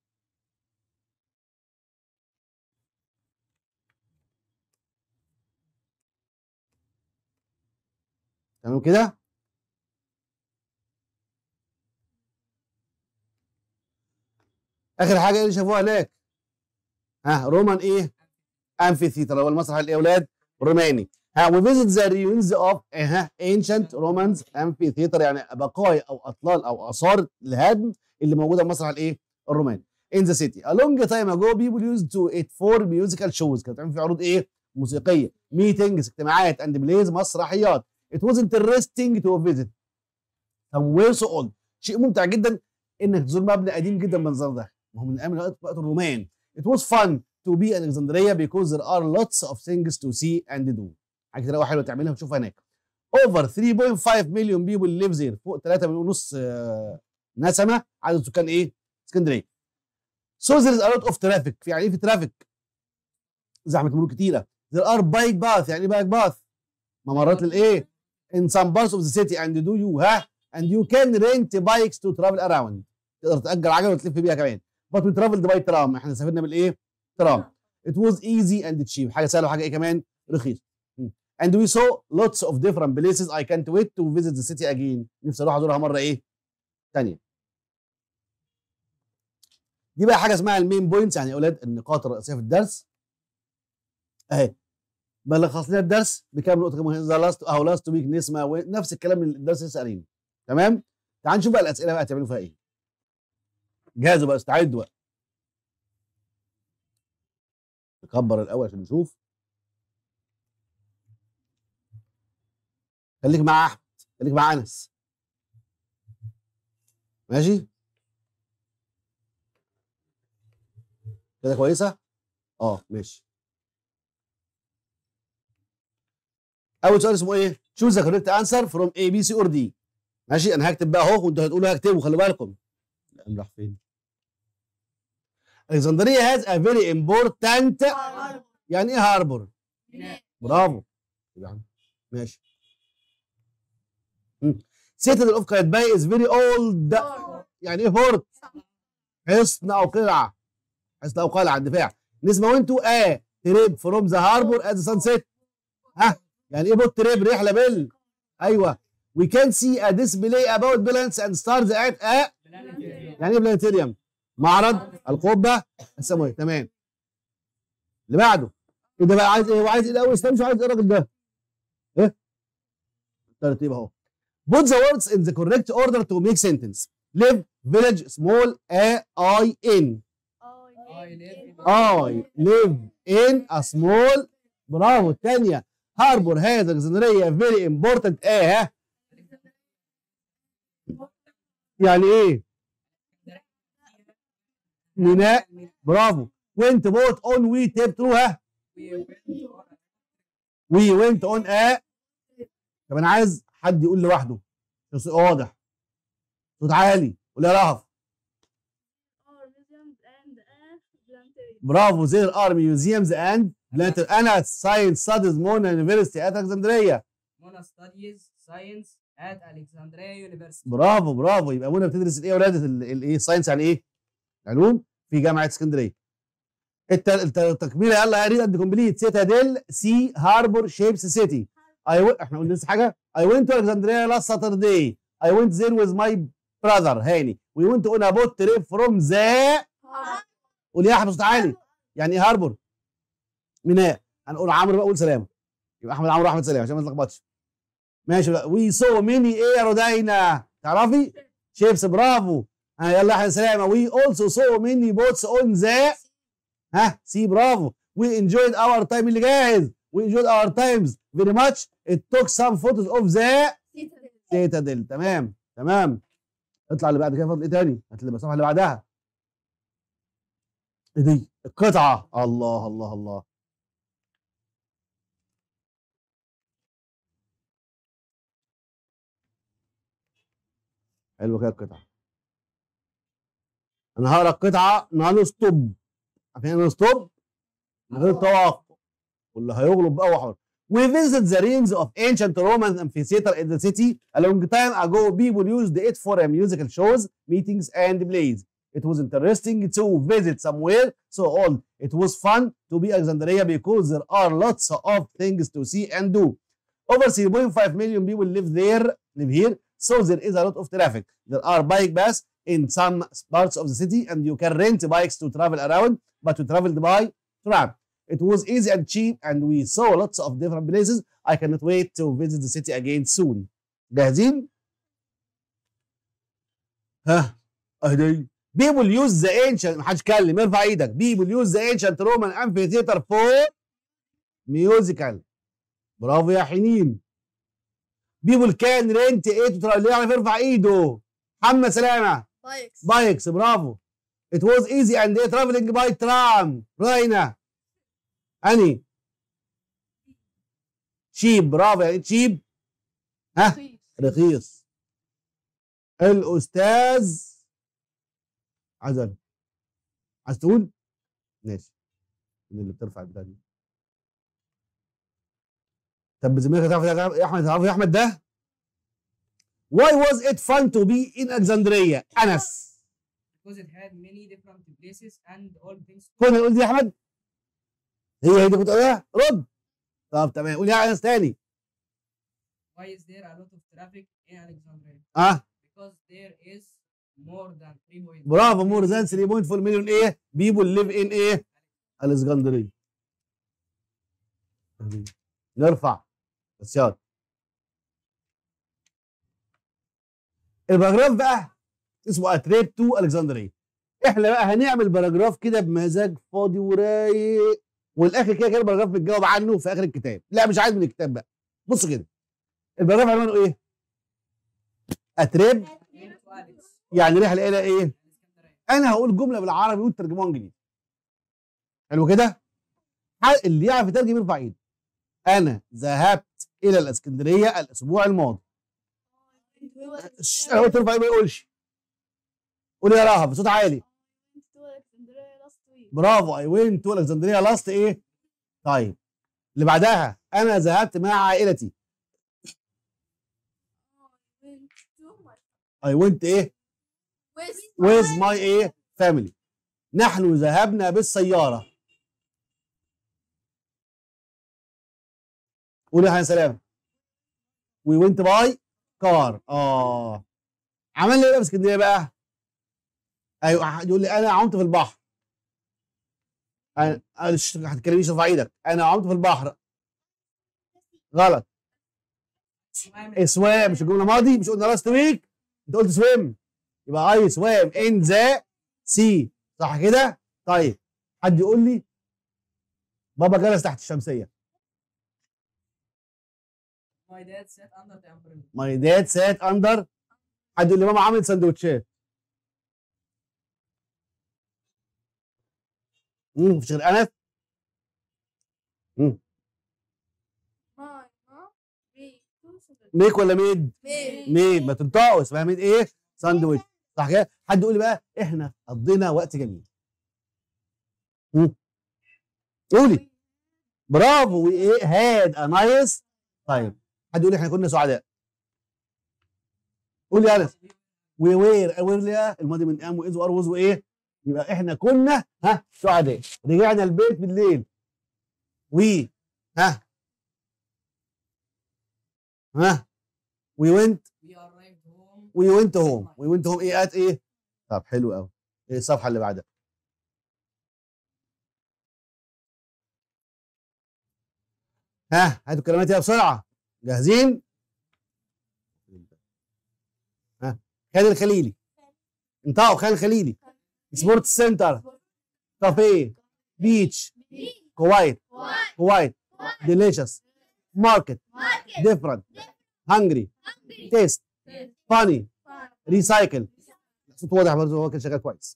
تمام كده. اخر حاجه اللي شافوها هناك ها رومان ايه؟ امفي ثيتر. هو المسرح الاولاد الروماني. ها we visit the ruins of ها ancient Romans amphitheater. يعني بقايا او اطلال او اثار الهدم اللي موجوده في المسرح الايه؟ الروماني. in the city. A long time ago people used to it for musical shows. كانت بتعمل في عروض ايه؟ موسيقيه. meetings اجتماعات and plays مسرحيات. It was interesting to visit somewhere so old. شيء ممتع جدا انك تزور مبنى قديم جدا بالمنظر ده. ما هو من ايام وقت الرومان. It was fun to be in Alexandria because there are lots of things to see and do. حاجه كتير قوي حلوه تعملها وتشوفها هناك. Over three point five million people live there. فوق ثلاثة مليون ونص نسمه عدد سكان ايه؟ اسكندريه. So there is a lot of traffic. في يعني ايه في ترافيك؟ زحمه مرور كتيره. There are bike paths. يعني ايه بايك باث؟ ممرات للايه؟ In some parts of the city and do you ها and you can rent bikes to travel around. تقدر تأجر عجله وتلف بيها كمان. But we traveled by tram. احنا سافرنا بالايه؟ ترام. It was easy and cheap. حاجه سهله وحاجه ايه كمان؟ رخيصه. And we saw lots of different places. I can't wait to visit the city again. نفسي اروح ازورها مره ايه؟ ثانيه. دي بقى حاجه اسمها المين بوينتس. يعني يا اولاد النقاط الرئيسيه في الدرس اهي. بلخص لنا الدرس بكام نقطه كمان؟ ذا لاست او لاست ويك نسمع نفس الكلام اللي الدرس لسه قارينه. تمام؟ تعال نشوف بقى الاسئله بقى هتعملوا فيها ايه. جهزوا بقى استعدوا بقى. نكبر الاول عشان نشوف. خليك مع احمد، خليك مع انس. ماشي؟ كده كويسه؟ اه ماشي. اول سؤال اسمه ايه؟ choose the correct answer from A B C or D. ماشي؟ انا هكتب بقى اهو وانتوا هتقولوا هكتبوا. خلي بالكم. الامر راح فين؟ Alexandria has a very important يعني ايه هاربور؟ برافو. ماشي. Citadel of قايتباي is very old. يعني ايه فورت؟ حصن او قلعه. حصن او قلعه الدفاع. نسمع وانتوا اه تريب فروم ذا هاربور ات ذا سان سيت. ها يعني ايه بوت تريب؟ رحله بال ايوه. We can see a display about balance and stars at اه يعني ايه بلانيتيريوم؟ معرض القبه السماويه. تمام. اللي بعده ايه ده بقى؟ عايز ايه؟ وعايز ايه الاول؟ استنى مش عايز ايه الراجل ده؟ ايه؟ الترتيب اهو. Put the words in the correct order to make sentence. Live, village, small, a, I, in. I live in a small. برافو. الثانية. هاربور هاز الكسندريه فيري امبورتنت ايه ها يعني ايه ميناء برافو وينت بوت اون وي تيب ترو ها وي وينت اون ا طب انا عايز حد يقول لوحده صوت واضح صوت عالي قول يا رهف برافو زير ار ميوزيومز اند بلانتر انا ساينس ستاديز مونا يونيفرستي ات الكسندريه منى ستاديز ساينس ات الكسندريا يونيفرسيتي. برافو برافو يبقى منى بتدرس الايه يا ولاد الايه ساينس يعني ايه علوم في جامعه اسكندريه. التكمله يلا يا ريت قد كومبليت سيتاديل سي هاربور شيبس سيتي اي و... احنا قلنا لسه حاجه اي ونت تو الكسندريا لاست ساترداي اي ونت زير ويز ماي براذر هاني وي ونت اون ا بوت تريب فروم ذا قول يا احمد صوت عالي يعني ايه هاربور ميناء هنقول عمرو بقى قول سلام يبقى احمد عمرو احمد سلام عشان ما نتلخبطش ماشي وي سو ميني ايه يا رودينا تعرفي شيبس برافو ها يلا احمد سلامه وي اولسو سو ميني بوتس اون ذا ها سي برافو وي انجويد اور تايم اللي جاهز وي انجويد اور تايمز فيري ماتش ات توك سام فوتوز اوف ذا سيتاديل تمام تمام اطلع اللي بعد كده فاضل ايه تاني هات اللي الصفحه اللي بعدها ايه دي القطعه الله الله الله حلو كده القطعه انا هقرا القطعه نون ستوب عارفين نون ستوب من غير توقف واللي هيغلب بقى وحر We visit the ruins of ancient Roman amphitheater in the city. A long time ago, people used it for musical shows, meetings, and plays. It was interesting to visit somewhere so old. It was fun to be Alexandria because there are lots of things to see and do. Over three point five million people live there, live here, so there is a lot of traffic. There are bike paths in some parts of the city, and you can rent bikes to travel around, but to travel by tram. It was easy and cheap, and we saw lots of different places. I cannot wait to visit the city again soon. جاهزين؟ ها اهدي. People use the ancient محدش يتكلم ارفع ايدك. People use the ancient Roman amphitheater for musical. برافو يا حنين. People can rent it اللي يعرف يرفع ايده. محمد سلامة. بايكس بايكس برافو. It was easy and they traveling by tram. راينة. أني شيب برافو يعني شيب ها رخيص الأستاذ عايز أنا عايز تقول ماشي من اللي بترفع البتاع دي طب بذمتك تعرف يا أحمد تعرف يا أحمد ده Why was it fun to be in Alexandria أنس Because it had many different places and all things. كنا نقول دي يا أحمد هي هي دي كنت قولها رد طب تمام قول يا انس تاني Why is there a lot of traffic in Alexandria? اه Because there is more than three point. برافو مور ذان ثلاثة فاصلة أربعة مليون ايه بيبول ليف ان ايه الاسكندريه نرفع بس يلا الباراجراف بقى اسمه اتريب تو الكسندريه احنا بقى هنعمل باراجراف كده بمزاج فاضي ورايق والاخر كده كده باراجراف بتجاوب عنه في اخر الكتاب لا مش عايز من الكتاب بقى بص كده الباراجراف عنوانه ايه اتريب يعني رحله الى ايه انا هقول جمله بالعربي وانت ترجموها انجليزي حلو كده اللي يعرف يترجم يرفع ايده انا ذهبت الى الاسكندريه الاسبوع الماضي انا قلت ارفع ايده ما يقولش قول يا رهب بصوت عالي برافو اي وينت تو الكسندريا لاست ايه طيب اللي بعدها انا ذهبت مع عائلتي اي وينت ايه ويز ماي ايه فاميلي نحن ذهبنا بالسياره قول يا سلام وي وينت باي كار اه عملنا ايه بقى في اسكندريه بقى ايوه يقول لي انا عمت في البحر انا ما هتكلمنيش ارفع ايدك انا عمت في البحر غلط سوام مش الجمله ماضي مش قلنا لاست ويك انت قلت سويم يبقى اي سوام ان ذا سي صح كده طيب حد يقول لي بابا جلس تحت الشمسيه My dad sat under the umbrella. My dad sat under. حد يقول لي ماما عملت سندوتشات. امم مفيش غير انس. امم My mom made two sandwiches. ميك ولا ميد؟ Made. ميد. ما تنطقوا اسمها ميد ايه؟ ساندويتش. صح كده؟ حد يقول لي بقى احنا قضينا وقت جميل. امم قولي. برافو. وايه؟ هاد ا نايس. طيب حد يقول لي احنا كنا سعداء. قول يا انس. وي وير وير الماضي من ام واز وار وز وايه؟ يبقى احنا كنا ها سعداء. رجعنا البيت بالليل. وي ها ها وي ونت We arrived home. وي ونت هوم. وي ونت هوم ايه؟ ات ايه؟ طب حلو قوي. ايه الصفحه اللي بعدها؟ ها هاتوا الكلمات يا بسرعه. جاهزين؟ ها خالد الخليلي. انطقوا. خالد الخليلي. سبورت سنتر. كافيه. بيتش. كويت. كويت. ديليشس. ماركت. ديفرنت. هنجري. تيست. فاني. ريسايكل. صوت واضح برضه. هو كان شغال كويس.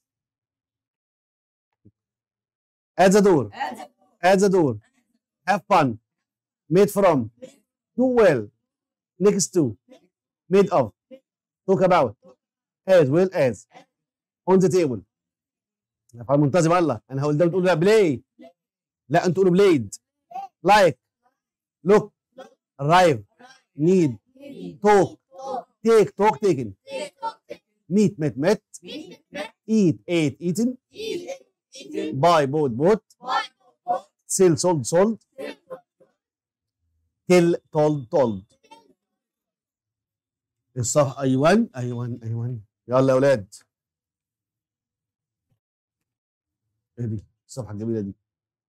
at the door. at the door. have fun. made from. do well. next to. made of. talk about. as well as. on the table. افعال منتظمه. الله انا هقول ده بتقول لا بلاي. لا انتوا قولوا بلايد. لايك. لوك. arrive. need. talk. take. talk taken. meet met met. eat ate eaten. buy bought bought. sell sold sold. tell told told. الصح. ايوان ايوان ايوان. يلا يا اولاد. ايه دي الصفحه الجميله دي؟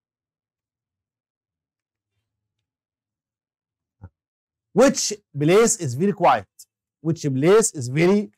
which place is very quiet. which place is very.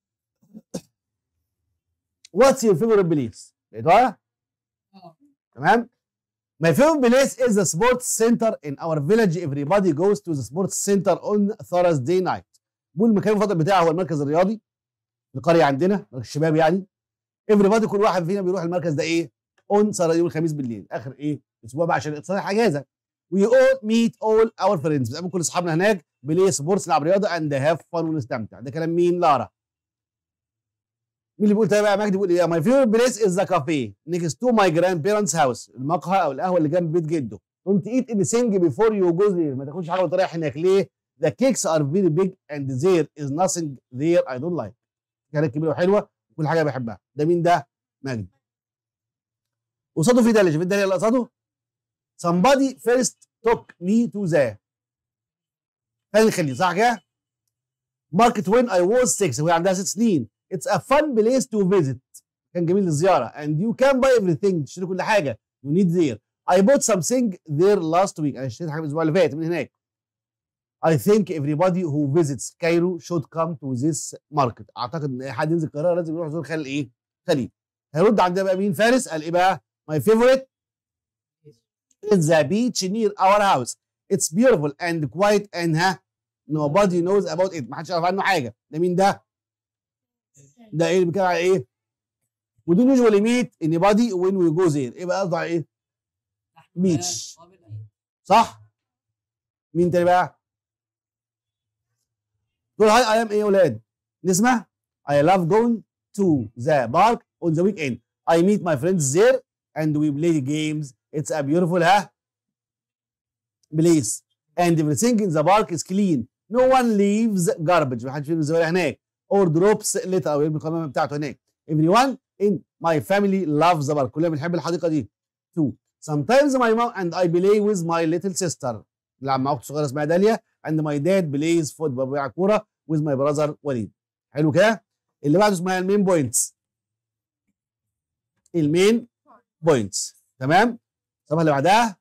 what's your favorite place؟ لقيتوها؟ اه. تمام. My favorite place is the sports center in our village. Everybody goes to the sports center on Thursday night. بقول المكان المفضل بتاعه هو المركز الرياضي في القريه عندنا، مركز الشباب يعني. Everybody كل واحد فينا بيروح المركز ده ايه؟ on Saturday يوم الخميس بالليل، اخر ايه؟ اسبوع بقى عشان اتصالح اجازه. We all meet all our friends. بنقابل كل اصحابنا هناك، بلاي سبورتس، نلعب رياضه and have fun ونستمتع. ده كلام مين؟ لارا. مين اللي بيقول تاني بقى؟ مجدي بيقول ايه؟ My favorite place is the cafe next to my grandparents' house. المقهى او القهوه اللي جنب بيت جده. Don't eat anything before you go there. ما تاكلش حاجه وانت رايح هناك. ليه؟ The cakes are very big and there is nothing there I don't like. كانت كبيره وحلوه وكل حاجه بحبها. ده مين ده؟ مجدي. قصاده في دالج. في الدالج اللي قصاده somebody first took me to the. خلينا نخليه صح كده؟ market when I was six. وهي عندها ست سنين. It's a fun place to visit. كان جميل للزياره and you can buy everything. تشتري كل حاجه you need there. I bought something there last week. انا اشتريت حاجه الاسبوع اللي فات من هناك. I think everybody who visits Cairo should come to this market. اعتقد ان اي حد ينزل القاهره لازم يروح يزور خليل ايه؟ خليل. هيرد عندنا بقى مين؟ فارس. قال ايه بقى؟ My favorite is the beach near our house. It's beautiful and quiet and ها nobody knows about it. ما حدش يعرف عنه حاجه. ده مين ده؟ ده ايه اللي بيتكلم على ايه؟ We don't usually meet anybody when we go there. ايه بقى قصده على ايه؟ بيتش. صح؟ مين تاني بقى؟ دول هاي اي ام ايه يا ولاد؟ نسمع؟ I love going to the park on the weekend. I meet my friends there and we play games. It's a beautiful ها place and everything in the park is clean. No one leaves garbage. ما حدش بيرمي الزباله هناك. Or drops litter او يرمي القمامه بتاعته هناك. Everyone in my family loves the park. كلنا بنحب الحديقه دي. Two. Sometimes my mom and I play with my little sister. نلعب مع اختي صغيره اسمها داليا. And my dad plays football. بيلعب كوره with my brother وليد. حلو كده؟ اللي بعده اسمها المين بوينتس. المين بوينتس. تمام؟ الصفحه اللي بعدها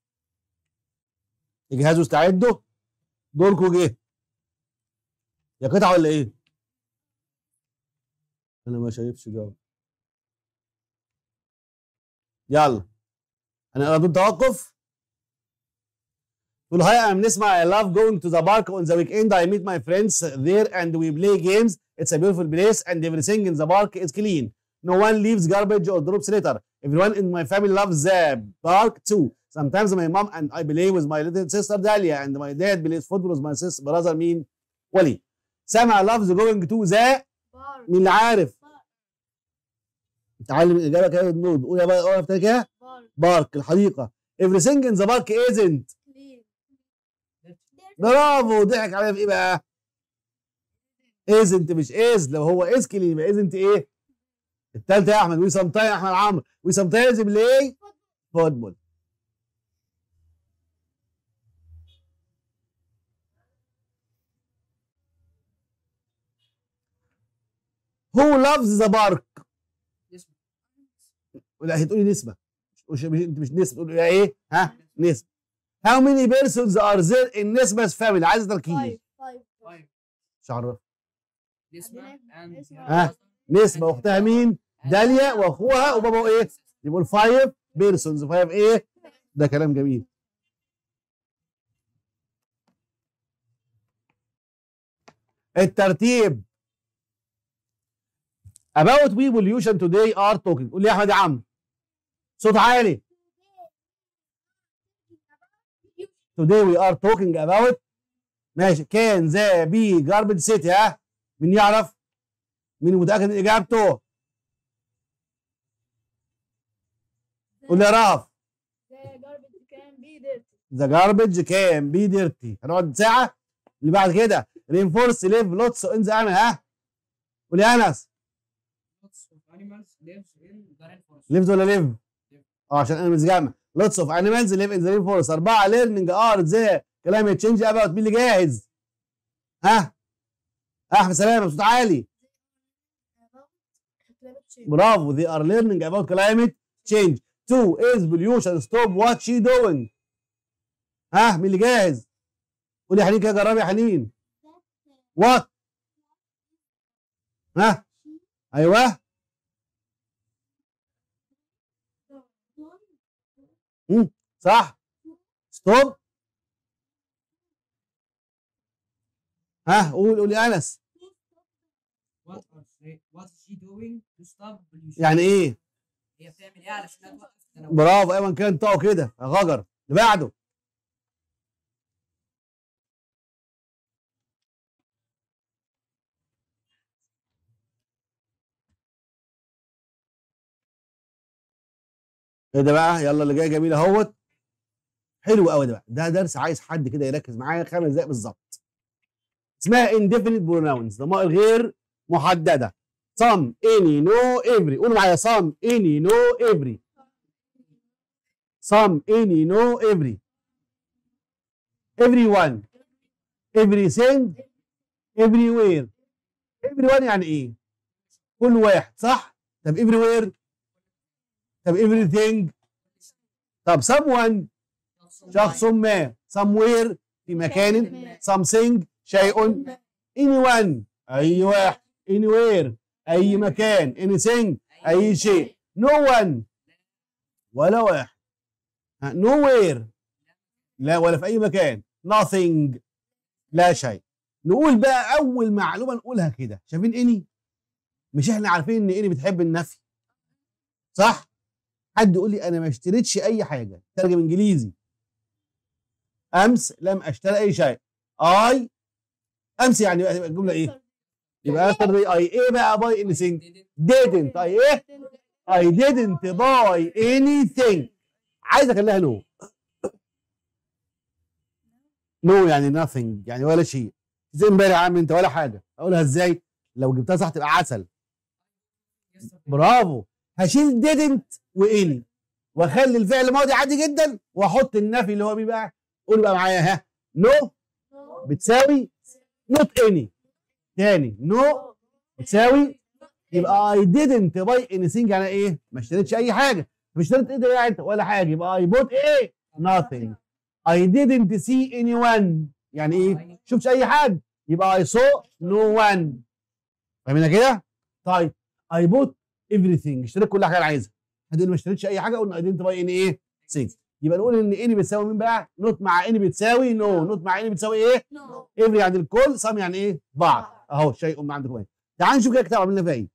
اجهزوا استعدوا. دوركم جه. يا قطعه ولا ايه؟ انا ما شايفش جو. يلا هنقرا بدون توقف. تقول هاي I'm نسمة I love going to the park on the weekend I meet my friends there and we play games it's a beautiful place and everything in the park is clean no one leaves garbage or drops litter everyone in my family loves the park too sometimes my mom and I play with my little sister Dalia and my dad plays football with my sister brother مين ولي سامع loves going to the بارك مين اللي عارف تعلم الإجابة كده بالنود قول يا بقى قول افتكر كده بارك بارك الحديقة everything in the park isn't كلين برافو ضحك عليا في ايه بقى؟ isn't مش is لو هو is كلين يبقى isn't ايه؟ التالتة يا احمد وي سام تايم احمد عمرو وي سام تايمز بلاي فوتبول Who loves the park؟ اسمه لا هي تقولي نسبة مش مش انت مش نسبة تقولي ايه؟ ها؟ نسبة How many persons are there in Nisba's family؟ عايز تركيز فايف فايف فايف مش عارف نسمة and نسمة. ها؟ نسبة واختها مين؟ داليا واخوها وبابا ايه؟ يبقوا الفايف بيرسونز فايف ايه؟ ده كلام جميل. الترتيب about we pollution today are talking قول لي يا احمد يا عم صوت عالي today we are talking about ماشي كان ذا بي جاربج سيتي ها مين يعرف؟ مين متأكد من إجابته؟ قول لي يا رهف The garbage can be dirty. ذا جاربج كان بي ديرتي هنقعد ساعة اللي بعد كده reinforce live lots in the animal ها قول يا أنس lots of animals lives in the rainforest lives ولا live؟ اه عشان animals جمع lots of animals live in the rainforest أربعة learning art ذا climate change about مين اللي جاهز؟ ها؟ أحمد سلامة بصوت عالي Climate change. برافو they are learning about climate change two is pollution stop what she doing ها مين اللي جاهز قول يا حنين كده جربي يا حنين what ها ايوه مم. صح stop ها قول قول يا انس what are they what is she doing to stop pollution يعني ايه هي بتعمل ايه علشان توقف التلوث برافو ايمن كان طاقه كده يا غجر اللي بعده ايه ده بقى يلا اللي جاي جميل اهوت حلو قوي ده بقى ده درس عايز حد كده يركز معايا خمس دقايق بالظبط اسمها indefinite pronouns ضمائر غير محدده some any no every قولوا معايا some any no every some any no every everyone everything everywhere everyone يعني ايه كل واحد صح طب everywhere طب everything طب someone شخص ما somewhere في مكان something شيء anyone اي واحد anywhere اي مكان anything اي شيء no one ولا واحد nowhere لا ولا في اي مكان nothing لا شيء نقول بقى اول معلومه نقولها كده شايفين اني مش احنا عارفين ان اني بتحب النفي صح حد يقول لي انا ما اشتريتش اي حاجه ترجم انجليزي امس لم اشتري اي شيء اي امس يعني يبقى الجمله ايه يبقى yesterday I ايه بقى buy anything didn't I ايه I didn't buy anything عايز اخليها نو نو يعني nothing يعني ولا شيء زي امبارح يا عم انت ولا حاجه اقولها ازاي لو جبتها صح تبقى عسل برافو هشيل didn't واني واخلي الفعل ماضي عادي جدا واحط النفي اللي هو مين بقى قول بقى معايا ها نو بتساوي not any تاني نو بتساوي يبقى I didn't buy anything يعني ايه ما اشتريتش اي حاجه مش اشتريت ايه ده يعني انت ولا حاجه يبقى I bought ايه nothing I didn't see anyone يعني ايه شفتش اي حاجه يبقى I saw no one فاهمين كده طيب I bought everything اشتريت كل حاجه انا عايزها هتقول ما اشتريتش اي حاجه قلنا I didn't buy any ايه thing يبقى نقول ان اني بتساوي مين بقى؟ نوت مع اني بتساوي نو، نوت مع اني بتساوي ايه؟ نو. افري عند الكل، سام يعني ايه؟ بعض. اهو شيء ما عندكم ايه. تعالوا نشوف كده كتاب عملنا فيها ايه.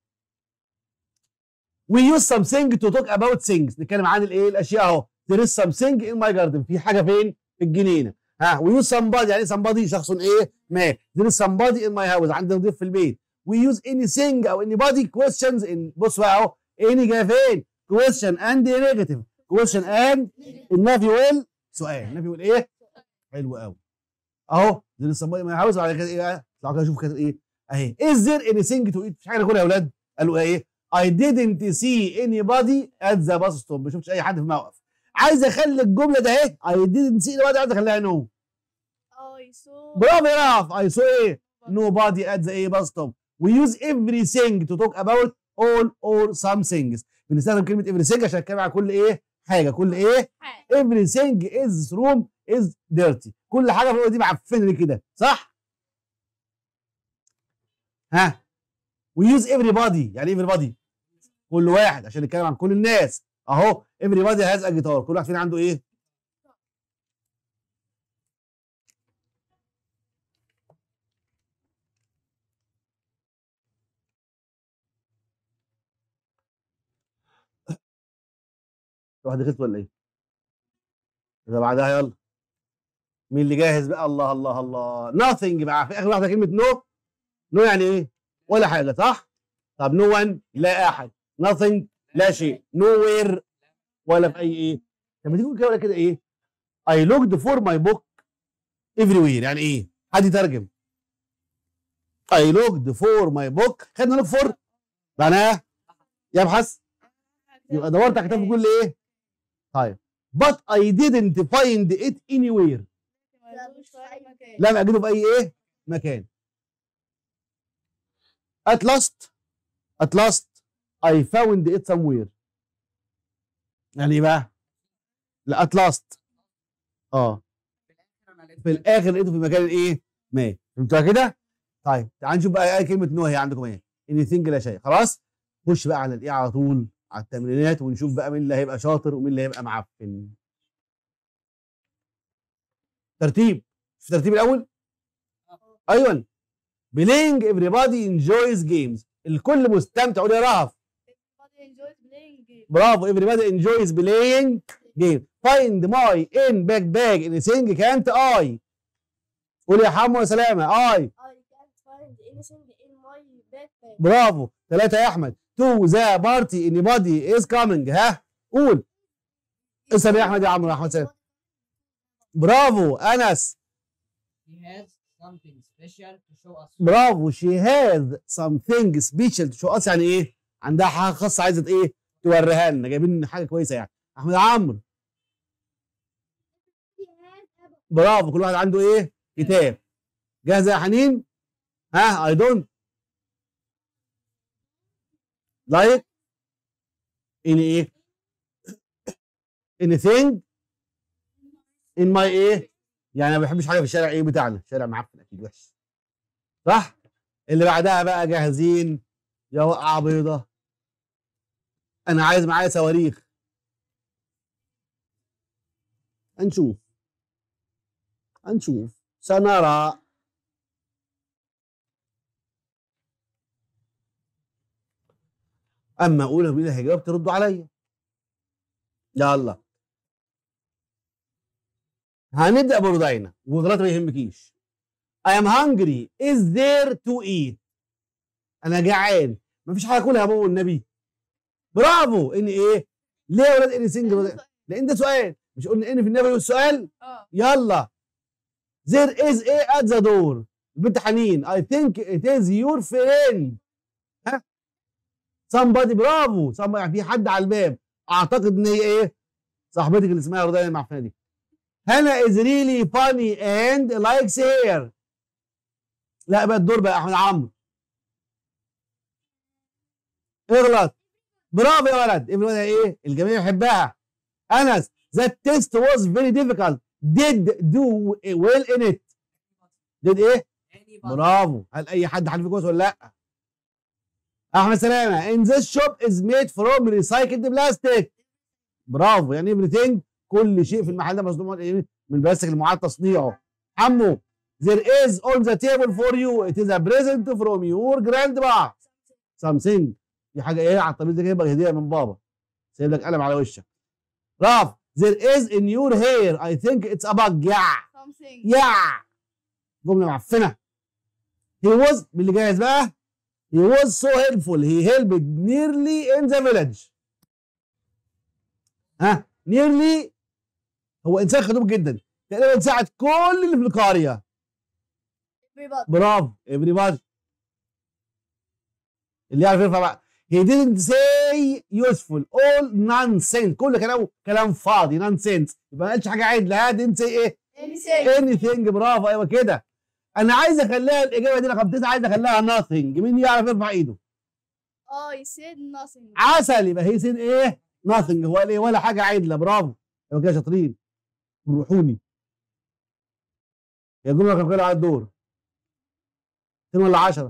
We use something to talk about things. نتكلم عن الايه؟ الاشياء اهو. There is something in my garden. في حاجه فين؟ في الجنينه. ها we use somebody يعني somebody شخص ايه؟ ما. There is somebody in my house. عندنا ضيف في البيت. We use anything او anybody questions in. بص بقى اهو any جايه فين؟ question and negative. question and النفي والسؤال. النفي والايه؟ حلو قوي. اهو there is somebody in my house. وبعد كده ايه بقى؟ تعالوا كده نشوف كده ايه؟ اهي is there anything to eat؟ مفيش حاجه ناكلها يا اولاد؟ قالوا ايه؟ I didn't see anybody at the bus stop. ما شفتش اي حد في الموقف. عايز اخلي الجمله ده اهي I didn't see anybody. عايز اخليها نو. I saw. برافو يا رف. I saw ايه؟ nobody at the ايه bus stop. We use everything to talk about all or some things. بنستخدم كلمه everything عشان نتكلم على كل ايه؟ حاجه. كل ايه؟ everything is room is dirty. كل حاجه في الأوضة دي معفنه كده، صح؟ ها؟ We use everybody. يعني everybody كل واحد عشان نتكلم عن كل الناس. اهو everybody has a guitar. كل واحد فينا عنده ايه؟ واحد غلط ولا ايه؟ اللي بعدها يلا. مين اللي جاهز بقى؟ الله الله الله. nothing بقى في اخر واحده كلمه نو. نو يعني ايه؟ ولا حاجه، صح؟ طب no one لا احد. nothing لا شيء. nowhere ولا في اي ايه؟ لما تيجي كده ولا كده ايه؟ I looked for my book everywhere. يعني ايه؟ حد يترجم. I looked for my book. خدنا look for معناها يبحث. يبقى دورت على كتاب في كل ايه؟ طيب but I didn't find it anywhere. لم اجده في اي ايه؟ مكان. at last at last I found it somewhere. يعني ايه بقى؟ لا at last اه في الاخر لقيته في مكان ايه؟ ما. فهمتوها كده؟ طيب تعال نشوف بقى ايه كلمه نو هي عندكم ايه؟ anything لا شيء. خلاص؟ خش بقى على الايه على طول على التمرينات ونشوف بقى مين اللي هيبقى شاطر ومين اللي هيبقى معفن. ترتيب. في ترتيب الاول؟ ايوه. playing everybody enjoys games. الكل مستمتع. قول يا رهف. برافو. everybody enjoys playing game. find my in backpack anything can't I. قول يا حمو يا سلامه. I I can't find anything in my backpack. برافو. ثلاثة يا احمد. to the party anybody is coming. ها قول. اسال يا احمد يا عمرو. يا احمد سلام. برافو. انس. He has something special to show us. برافو. she has something special to show us. يعني ايه؟ عندها حاجه خاصه عايزه ايه؟ توريها لنا. جايبين حاجه كويسه يعني. احمد عمرو. برافو. كل واحد عنده ايه؟ كتاب. جاهزه يا حنين؟ ها I don't like in ايه؟ anything in my ايه؟ يعني ما بحبش حاجه في الشارع ايه بتاعنا. الشارع معفن اكيد وحش، صح؟ اللي بعدها بقى جاهزين يا وقعه بيضه. انا عايز معايا صواريخ. هنشوف هنشوف سنرى. اما اقول مين اللي هيجاوب تردوا عليا. يلا هنبدا برودينا وغلط ما يهمكيش. I am hungry. Is there to eat؟ انا جعان. مفيش حاجه اكلها يا بابا والنبي. برافو. ان ايه؟ ليه يا ولاد ان سنجل؟ لان ده سؤال. مش قلنا ان في النبي والسؤال؟ اه. يلا. There is a at the door. البنت حنين. I think it is your friend. ها؟ somebody. برافو. somebody يعني في حد على الباب. اعتقد ان هي ايه؟ صاحبتك اللي اسمها رضايا المعفنه دي. هنا is really funny and likes her. لا بقى الدور بقى احمد عمرو. اغلط. برافو يا ولد. ابن ولد ايه؟ الجميع يحبها. انس. that test was very difficult. did do well in it. did ايه؟ Anybody. برافو. هل اي حد حل فيه كويس ولا لا؟ احمد سلامه. in this shop is made from recycled plastic. برافو. يعني everything كل شيء في المحل ده مصنوع من ايه؟ من البلاستيك المعاد تصنيعه. عمو there is on the table for you it is a present from your grandpa something. في حاجه ايه على الطبيب ده كده هديه من بابا، سايب لك قلم على وشك. راف there is in your hair I think it's a bug. يا something. يا جمله معفنه. he was باللي جاهز بقى he was so helpful he helped nearly in the village. ها nearly هو انسان خدوم جدا، تقريبا ساعد كل اللي في القريه. everybody. برافو everybody. اللي يعرف يرفع بقى. he didn't say useful all nonsense. كل كلامه كلام فاضي nonsense، يبقى ما قالش حاجه عدله. ها didn't say ايه؟ anything. anything. برافو ايوه كده. انا عايز اخليها الاجابه دي رقم تسعه، عايز اخليها nothing. مين يعرف يرفع ايده؟ I said nothing. عسل. يبقى هي سين ايه؟ nothing. هو قال ايه؟ ولا حاجه عدله. برافو يبقى كده شاطرين. روحوني يا جمله كان كده على الدور. اتنين ولا عشرة؟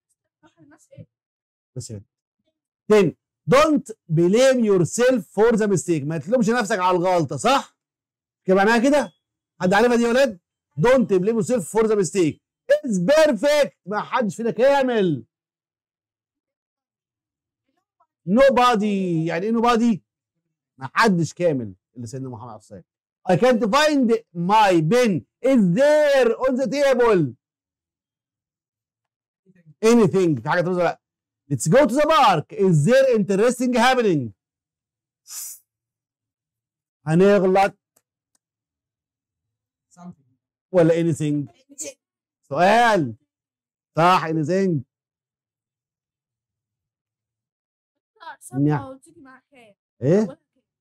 بس كده. تاني don't blame yourself for the mistake. ما تلومش نفسك على الغلطه، صح؟ كده معناها كده؟ حد عارفها دي يا ولاد؟ don't blame yourself for the mistake. it's perfect. ما حدش فينا كامل. nobody. يعني ايه nobody؟ ما حدش كامل. اللي سيدنا محمد عليه الصلاه والسلام. I can't find my pen. It's there on the table. anything. في حاجه تقول لا. Let's go to the park. Is there interesting happening? هنغلط something. ولا anything؟ سؤال صح. anything. سبعة وتيجي مع كام؟ ايه؟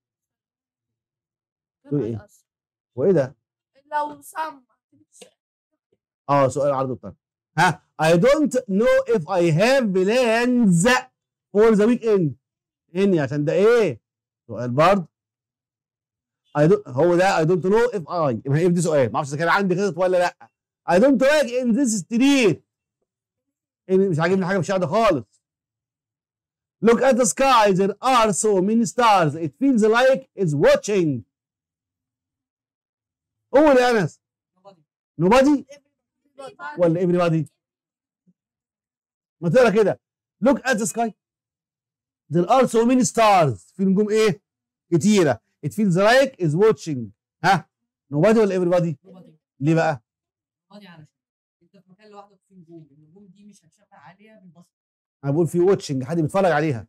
تقول ايه؟ وايه ده؟ لو سمع. اه سؤال عرض الطلب. ها I don't know if I have plans for the weekend. اني عشان ده ايه؟ سؤال برضه. I don't هو ده I don't know if I يبقى if دي سؤال، ما اعرفش اذا كان عندي خطط ولا لا. I don't like in this street. إني مش عاجبني حاجه في الشارع ده خالص. Look at the sky there are so many stars it feels like it's watching. قول يا انس. nobody. nobody ولا everybody؟ ما تقرا كده. look at the sky there are so many stars. في نجوم ايه؟ كتيره. it feels like is watching. ها nobody ولا everybody؟ nobody. ليه بقى؟ nobody علشان انت في مكان لوحدك في نجوم، النجوم دي مش هتشغل عليها بالبصر. انا بقول في watching حد بيتفرج عليها.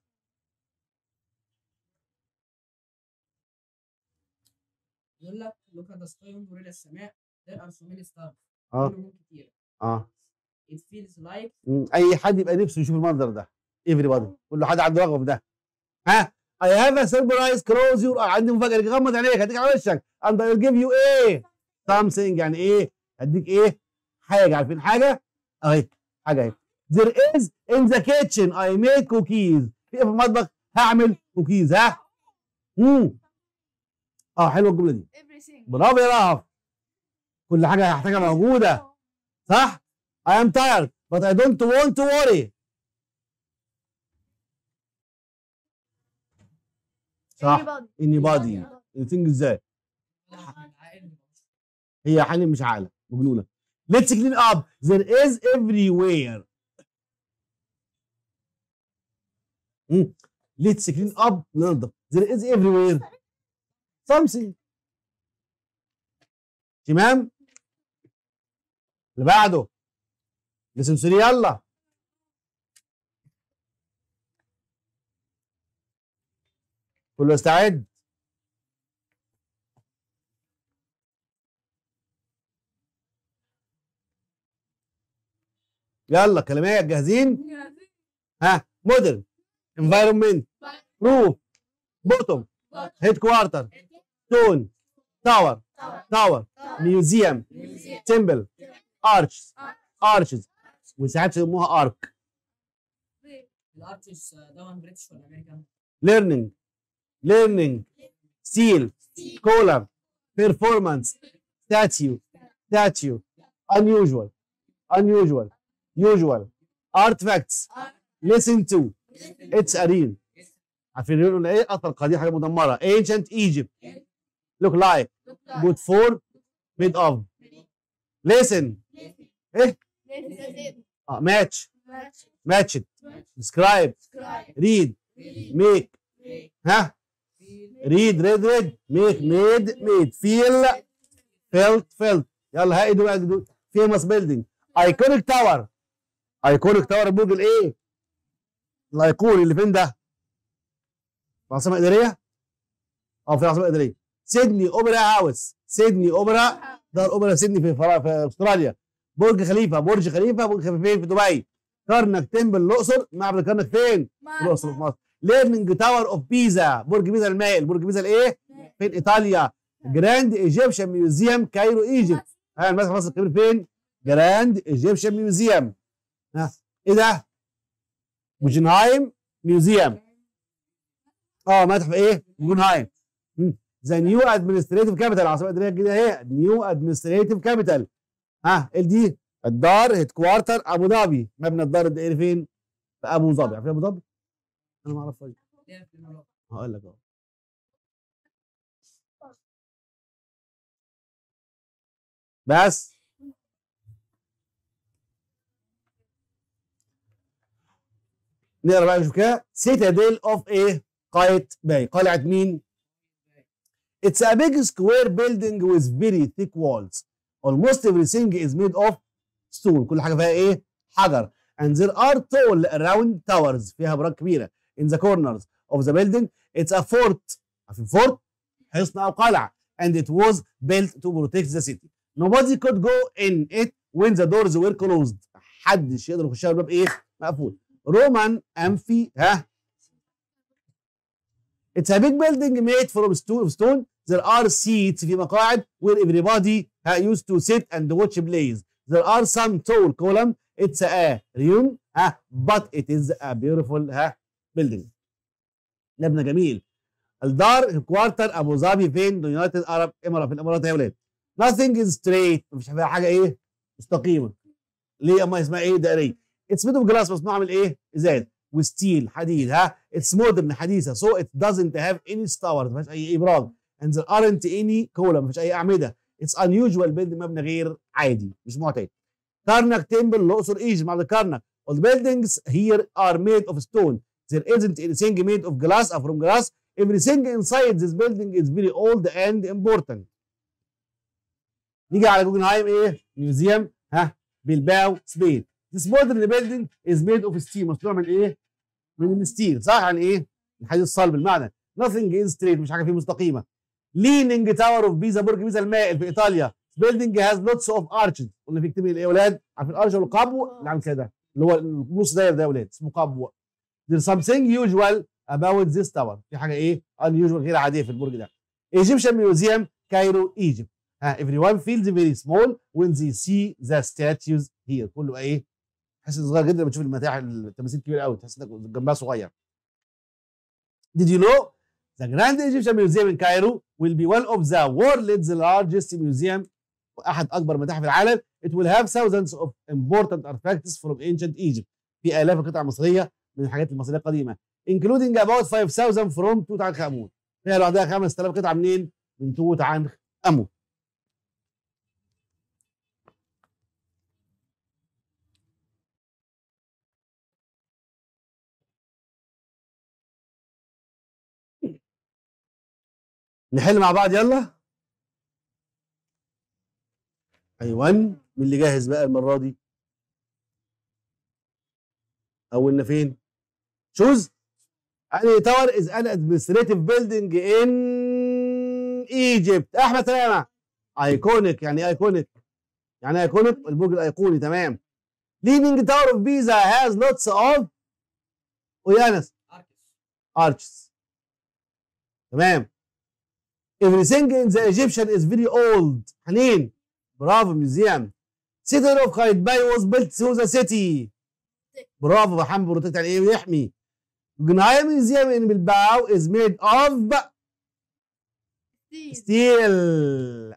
يقول لك look at the sky انظر الى السماء there are so many stars. اه في نجوم كتير. اه it feels like مم. اي حد يبقى نفسه يشوف المنظر ده. everybody. كل حد عنده رغبه في ده. ها I have a surprise close your eye. عندي مفاجاه. غمض عينيك هديك على وشك and I will give you ايه؟ something. يعني ايه؟ هديك ايه؟ حاجه. عارفين حاجه؟ اهي حاجه اهي. there is in the kitchen I made cookies. في في المطبخ هعمل كوكيز. ها امم اه حلوه الجمله دي. everything. برافو يا رهف. كل حاجه هحتاجها موجوده، صح؟ I am tired but I don't want to worry. صح. anybody. anything ازاي؟ هي حالي مش عاقله مجنونه. let's clean up there is everywhere. مم. let's clean up ننظف there is everywhere something. تمام. اللي بعده لسنسوري. يلا كله استعد. يلا كلمات جاهزين؟ ها مودرن انفايرمنت روف بوتوم هيد كوارتر تون تاور تاور ميوزيوم تمبل ارش ارشز وساعات يسموها ارك. الارتس ده بريتش ولا امريكان؟ ليرنينج ليرنينج ستيل كولر بيرفورمانس ستاتيو ستاتيو unusual unusual usual artifacts listen to it's a real. عارفين ولا ايه؟ اصل القديم حاجه مدمره. ancient Egypt look like good for made of listen ايه اه match match it describe read make ها read read read make made made feel felt felt يلا ها ايده بقى جدود famous building iconic tower iconic tower البرج الايه الايقوني اللي فين ده في العاصمه الاداريه اه في العاصمه الاداريه سيدني اوبرا هاوس سيدني اوبرا دار اوبرا سيدني في فرا... في استراليا برج خليفه برج خليفه برج خليفه فين في دبي كرنك تمبل الاقصر معبد كرنك فين في الاقصر في مصر ليرنينج تاور اوف بيزا برج بيزا المائل برج بيزا الايه فين ايطاليا جراند ايجيبشن ميوزيوم كايرو ايجيبت ها المتحف المصري الكبير فين جراند ايجيبشن ميوزيوم ها ايه ده جوجنهايم ميوزيوم اه متحف ايه جوجنهايم ذا نيو ادمنستريتيف كابيتال العاصمه الاداريه الجديده اهي نيو ادمنستريتيف كابيتال ها ايه دي الدار هيد كوارتر ابو ظبي مبنى الدار الدائري فين في ابو ظبي عارفين ابو ظبي انا ما اعرفش هقول لك اهو بس نقرا بقى نشوف كده سيتاديل اوف ايه قايت باي قلعه مين It's a big square building with very thick walls. Almost everything is made of stone. كل حاجة فيها إيه؟ حجر. And there are tall round towers. فيها أبراج كبيرة. In the corners of the building, it's a fort. عارفين fort؟ حصن أو قلعة. And it was built to protect the city. Nobody could go in it when the doors were closed. محدش يقدر يخشها الباب إيه؟ مقفول. Roman amphi ها؟ It's a big building made from stone. There are seats في مقاعد where everybody used to sit and watch plays. There are some tall columns. It's a ruin, but it is a beautiful building. مبنى جميل. الدار كوارتر ابو ظبي فين؟ يونايتد ارب امارات في الامارات يا ولاد. Nothing is straight مفيش فيها حاجه ايه؟ مستقيمه. ليه اما اسمها ايه؟ دائريه. It's made of glass مصنوعه من ايه؟ ازاز. وستيل حديد ها. It's modern حديثه so it doesn't have any towers ما فيهاش اي ابراج. And there aren't any column ما فيش اي اعمده. It's unusual building مبنى غير عادي مش معتاد. كارنك تمبل الاقصر ايجيبت معبد كارنك. All buildings here are made of stone. There isn't anything made of glass or from glass. Everything inside this building is very old and important. نيجي على جوجنهايم ايه؟ ميوزيوم ها بلباو سبين. This modern building is made of steel مصنوع من ايه؟ من الستيل صح يعني ايه؟ الحديد الصلب المعنى. Nothing is straight مش حاجه فيه مستقيمه. Leaning Tower of Pisa برج بيزا المائل في ايطاليا. Building has lots of arches. قلنا في كتير ايه يا اولاد؟ عارفين الارش والقبو اللي عامل كده اللي هو النص داير ده يا اولاد اسمه قبو. There's something usual about this tower. في حاجه ايه؟ unusual غير عاديه في البرج ده. Egyptian Museum كايرو ايجيبت. ها everyone feels very small when they see the statues here. كله ايه؟ تحس انك صغير جدا لما تشوف المتاحف التماثيل كبيره قوي تحس انك جنبها صغير. Did you know the Grand Egyptian Museum in Cairo will be one of the world's largest museum واحد اكبر متاحف العالم. It will have thousands of important artifacts from ancient Egypt. في الاف القطع المصريه من الحاجات المصريه القديمه including about five thousand from توت عنخ امون. فيها لوحدها خمسة آلاف قطعه منين؟ من توت عنخ امون. نحل مع بعض يلا. ايوه مين اللي جاهز بقى المره دي؟ اولنا فين؟ شوز انهي تاور از ان ادمنستريتيف بيلدينج ان ايجيبت. احمد سلامه. ايكونيك يعني ايكونيك يعني ايكونيك البرج الايقوني تمام. لينينج تاور اوف بيزا هاز لوتس اوف ويانس ارشز تمام. Everything in the Egyptian is very old. حنين برافو ميوزيوم. City of قايتباي was built through the city. برافو محمد بروتكت يعني ايه يحمي. جنهايم ميوزيوم in بلباو is made of steel.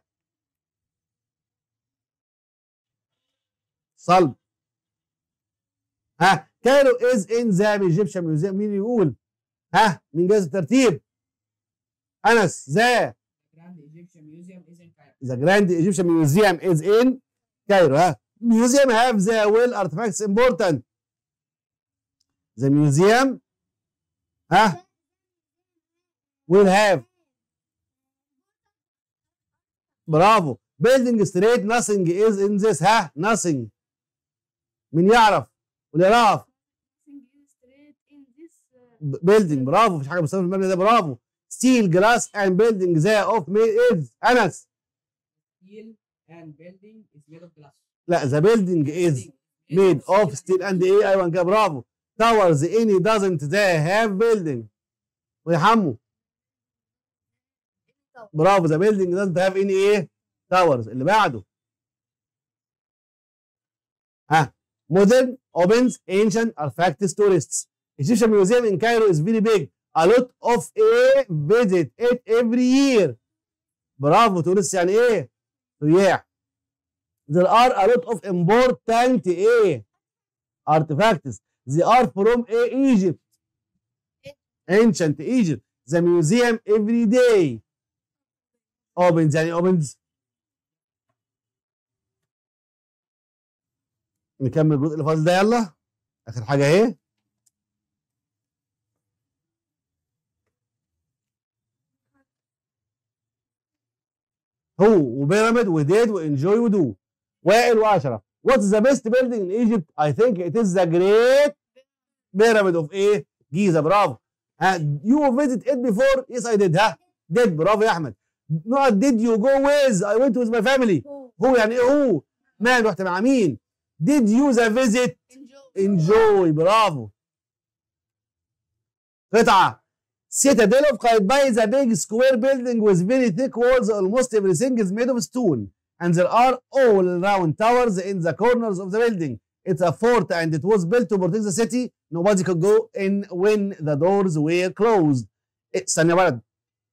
صلب. ها كايرو is in the Egyptian museum. مين يقول؟ ها مين جاهز الترتيب؟ انس ذا museum is in Cairo. The Grand Egyptian Museum is in Cairo. ها museum have the well artifacts important. The museum ها will have. برافو. building straight nothing is in this. ها nothing. مين يعرف؟ واللي يعرف building. برافو. مفيش حاجه مستوى في المبنى ده. برافو. steel glass and building the of made is. انس. Steel and building is made of glass. لا the building is made of steel and ايه. ايوه كده. برافو. towers any doesn't they have building. ويا حمو. برافو. the building doesn't have any ايه towers. اللي بعده ها modern opens ancient artifacts tourists. Egyptian museum in Cairo is very big. A lot of a visit it every year. برافو. tourists يعني ايه؟ سياح. There are a lot of important ايه artifacts. They are from a Egypt. Ancient Egypt. The museum every day opens. يعني opens. نكمل الجزء اللي فاضل ده. يلا اخر حاجه اهي. هو وبيراميد وديد وانجوي ودو. وائل واشرف. What is the best building in Egypt? I think it is the great pyramid of ايه؟ جيزه. برافو. ها you visit it before? Yes I did. ها did. برافو يا احمد. not did you go with? I went with my family. هو يعني ايه هو؟ مان رحت مع مين؟ did you the visit? enjoy. برافو. قطعه. Citadel of Qaitbay is a big square building with very thick walls. Almost everything is made of stone. And there are all round towers in the corners of the building. It's a fort and it was built to protect the city. Nobody could go in when the doors were closed. استنى يا ولد.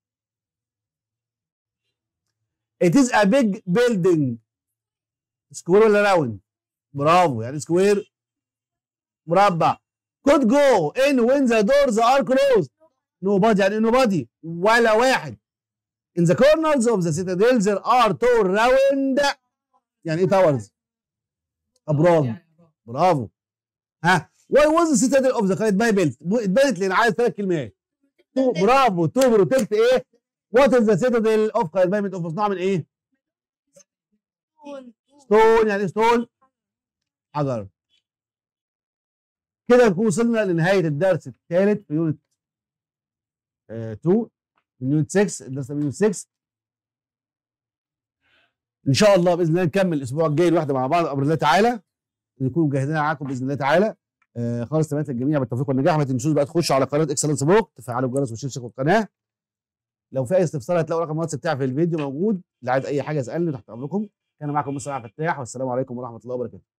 It is a big building. سكوير ولا راوند؟ برافو. يعني سكوير مربع. Could go in when the doors are closed. Nobody. يعني nobody. ولا واحد. In the corners of the citadel there are tall round. يعني ايه towers؟ ابراج. برافو. ها why was the citadel of the Qaitbay built؟ اتبنت لان عايز ثلاث كلمات. تو. برافو. تو بروتكت ايه؟ what is the citadel of Qaitbay made of؟ مصنوعه من ايه؟ ستون. يعني ستون حجر. كده نكون وصلنا لنهايه الدرس الثالث في يونت اتنين من يونت ستة. الدرس من يونت ستة ان شاء الله باذن الله نكمل الاسبوع الجاي الواحده مع بعض بامر الله تعالى. نكون مجهزين معاكم باذن الله تعالى. آه خالص تمنيات للجميع بالتوفيق والنجاح. ما تنسوش بقى تخشوا على قناه اكسلنس بوك، تفعلوا الجرس وتشتركوا في القناه. لو في اي استفسار هتلاقوا رقم الواتس بتاعي في الفيديو موجود. اللي عايز اي حاجه اسالني تحت امركم. كان معكم مستر عبد الفتاح والسلام عليكم ورحمه الله وبركاته.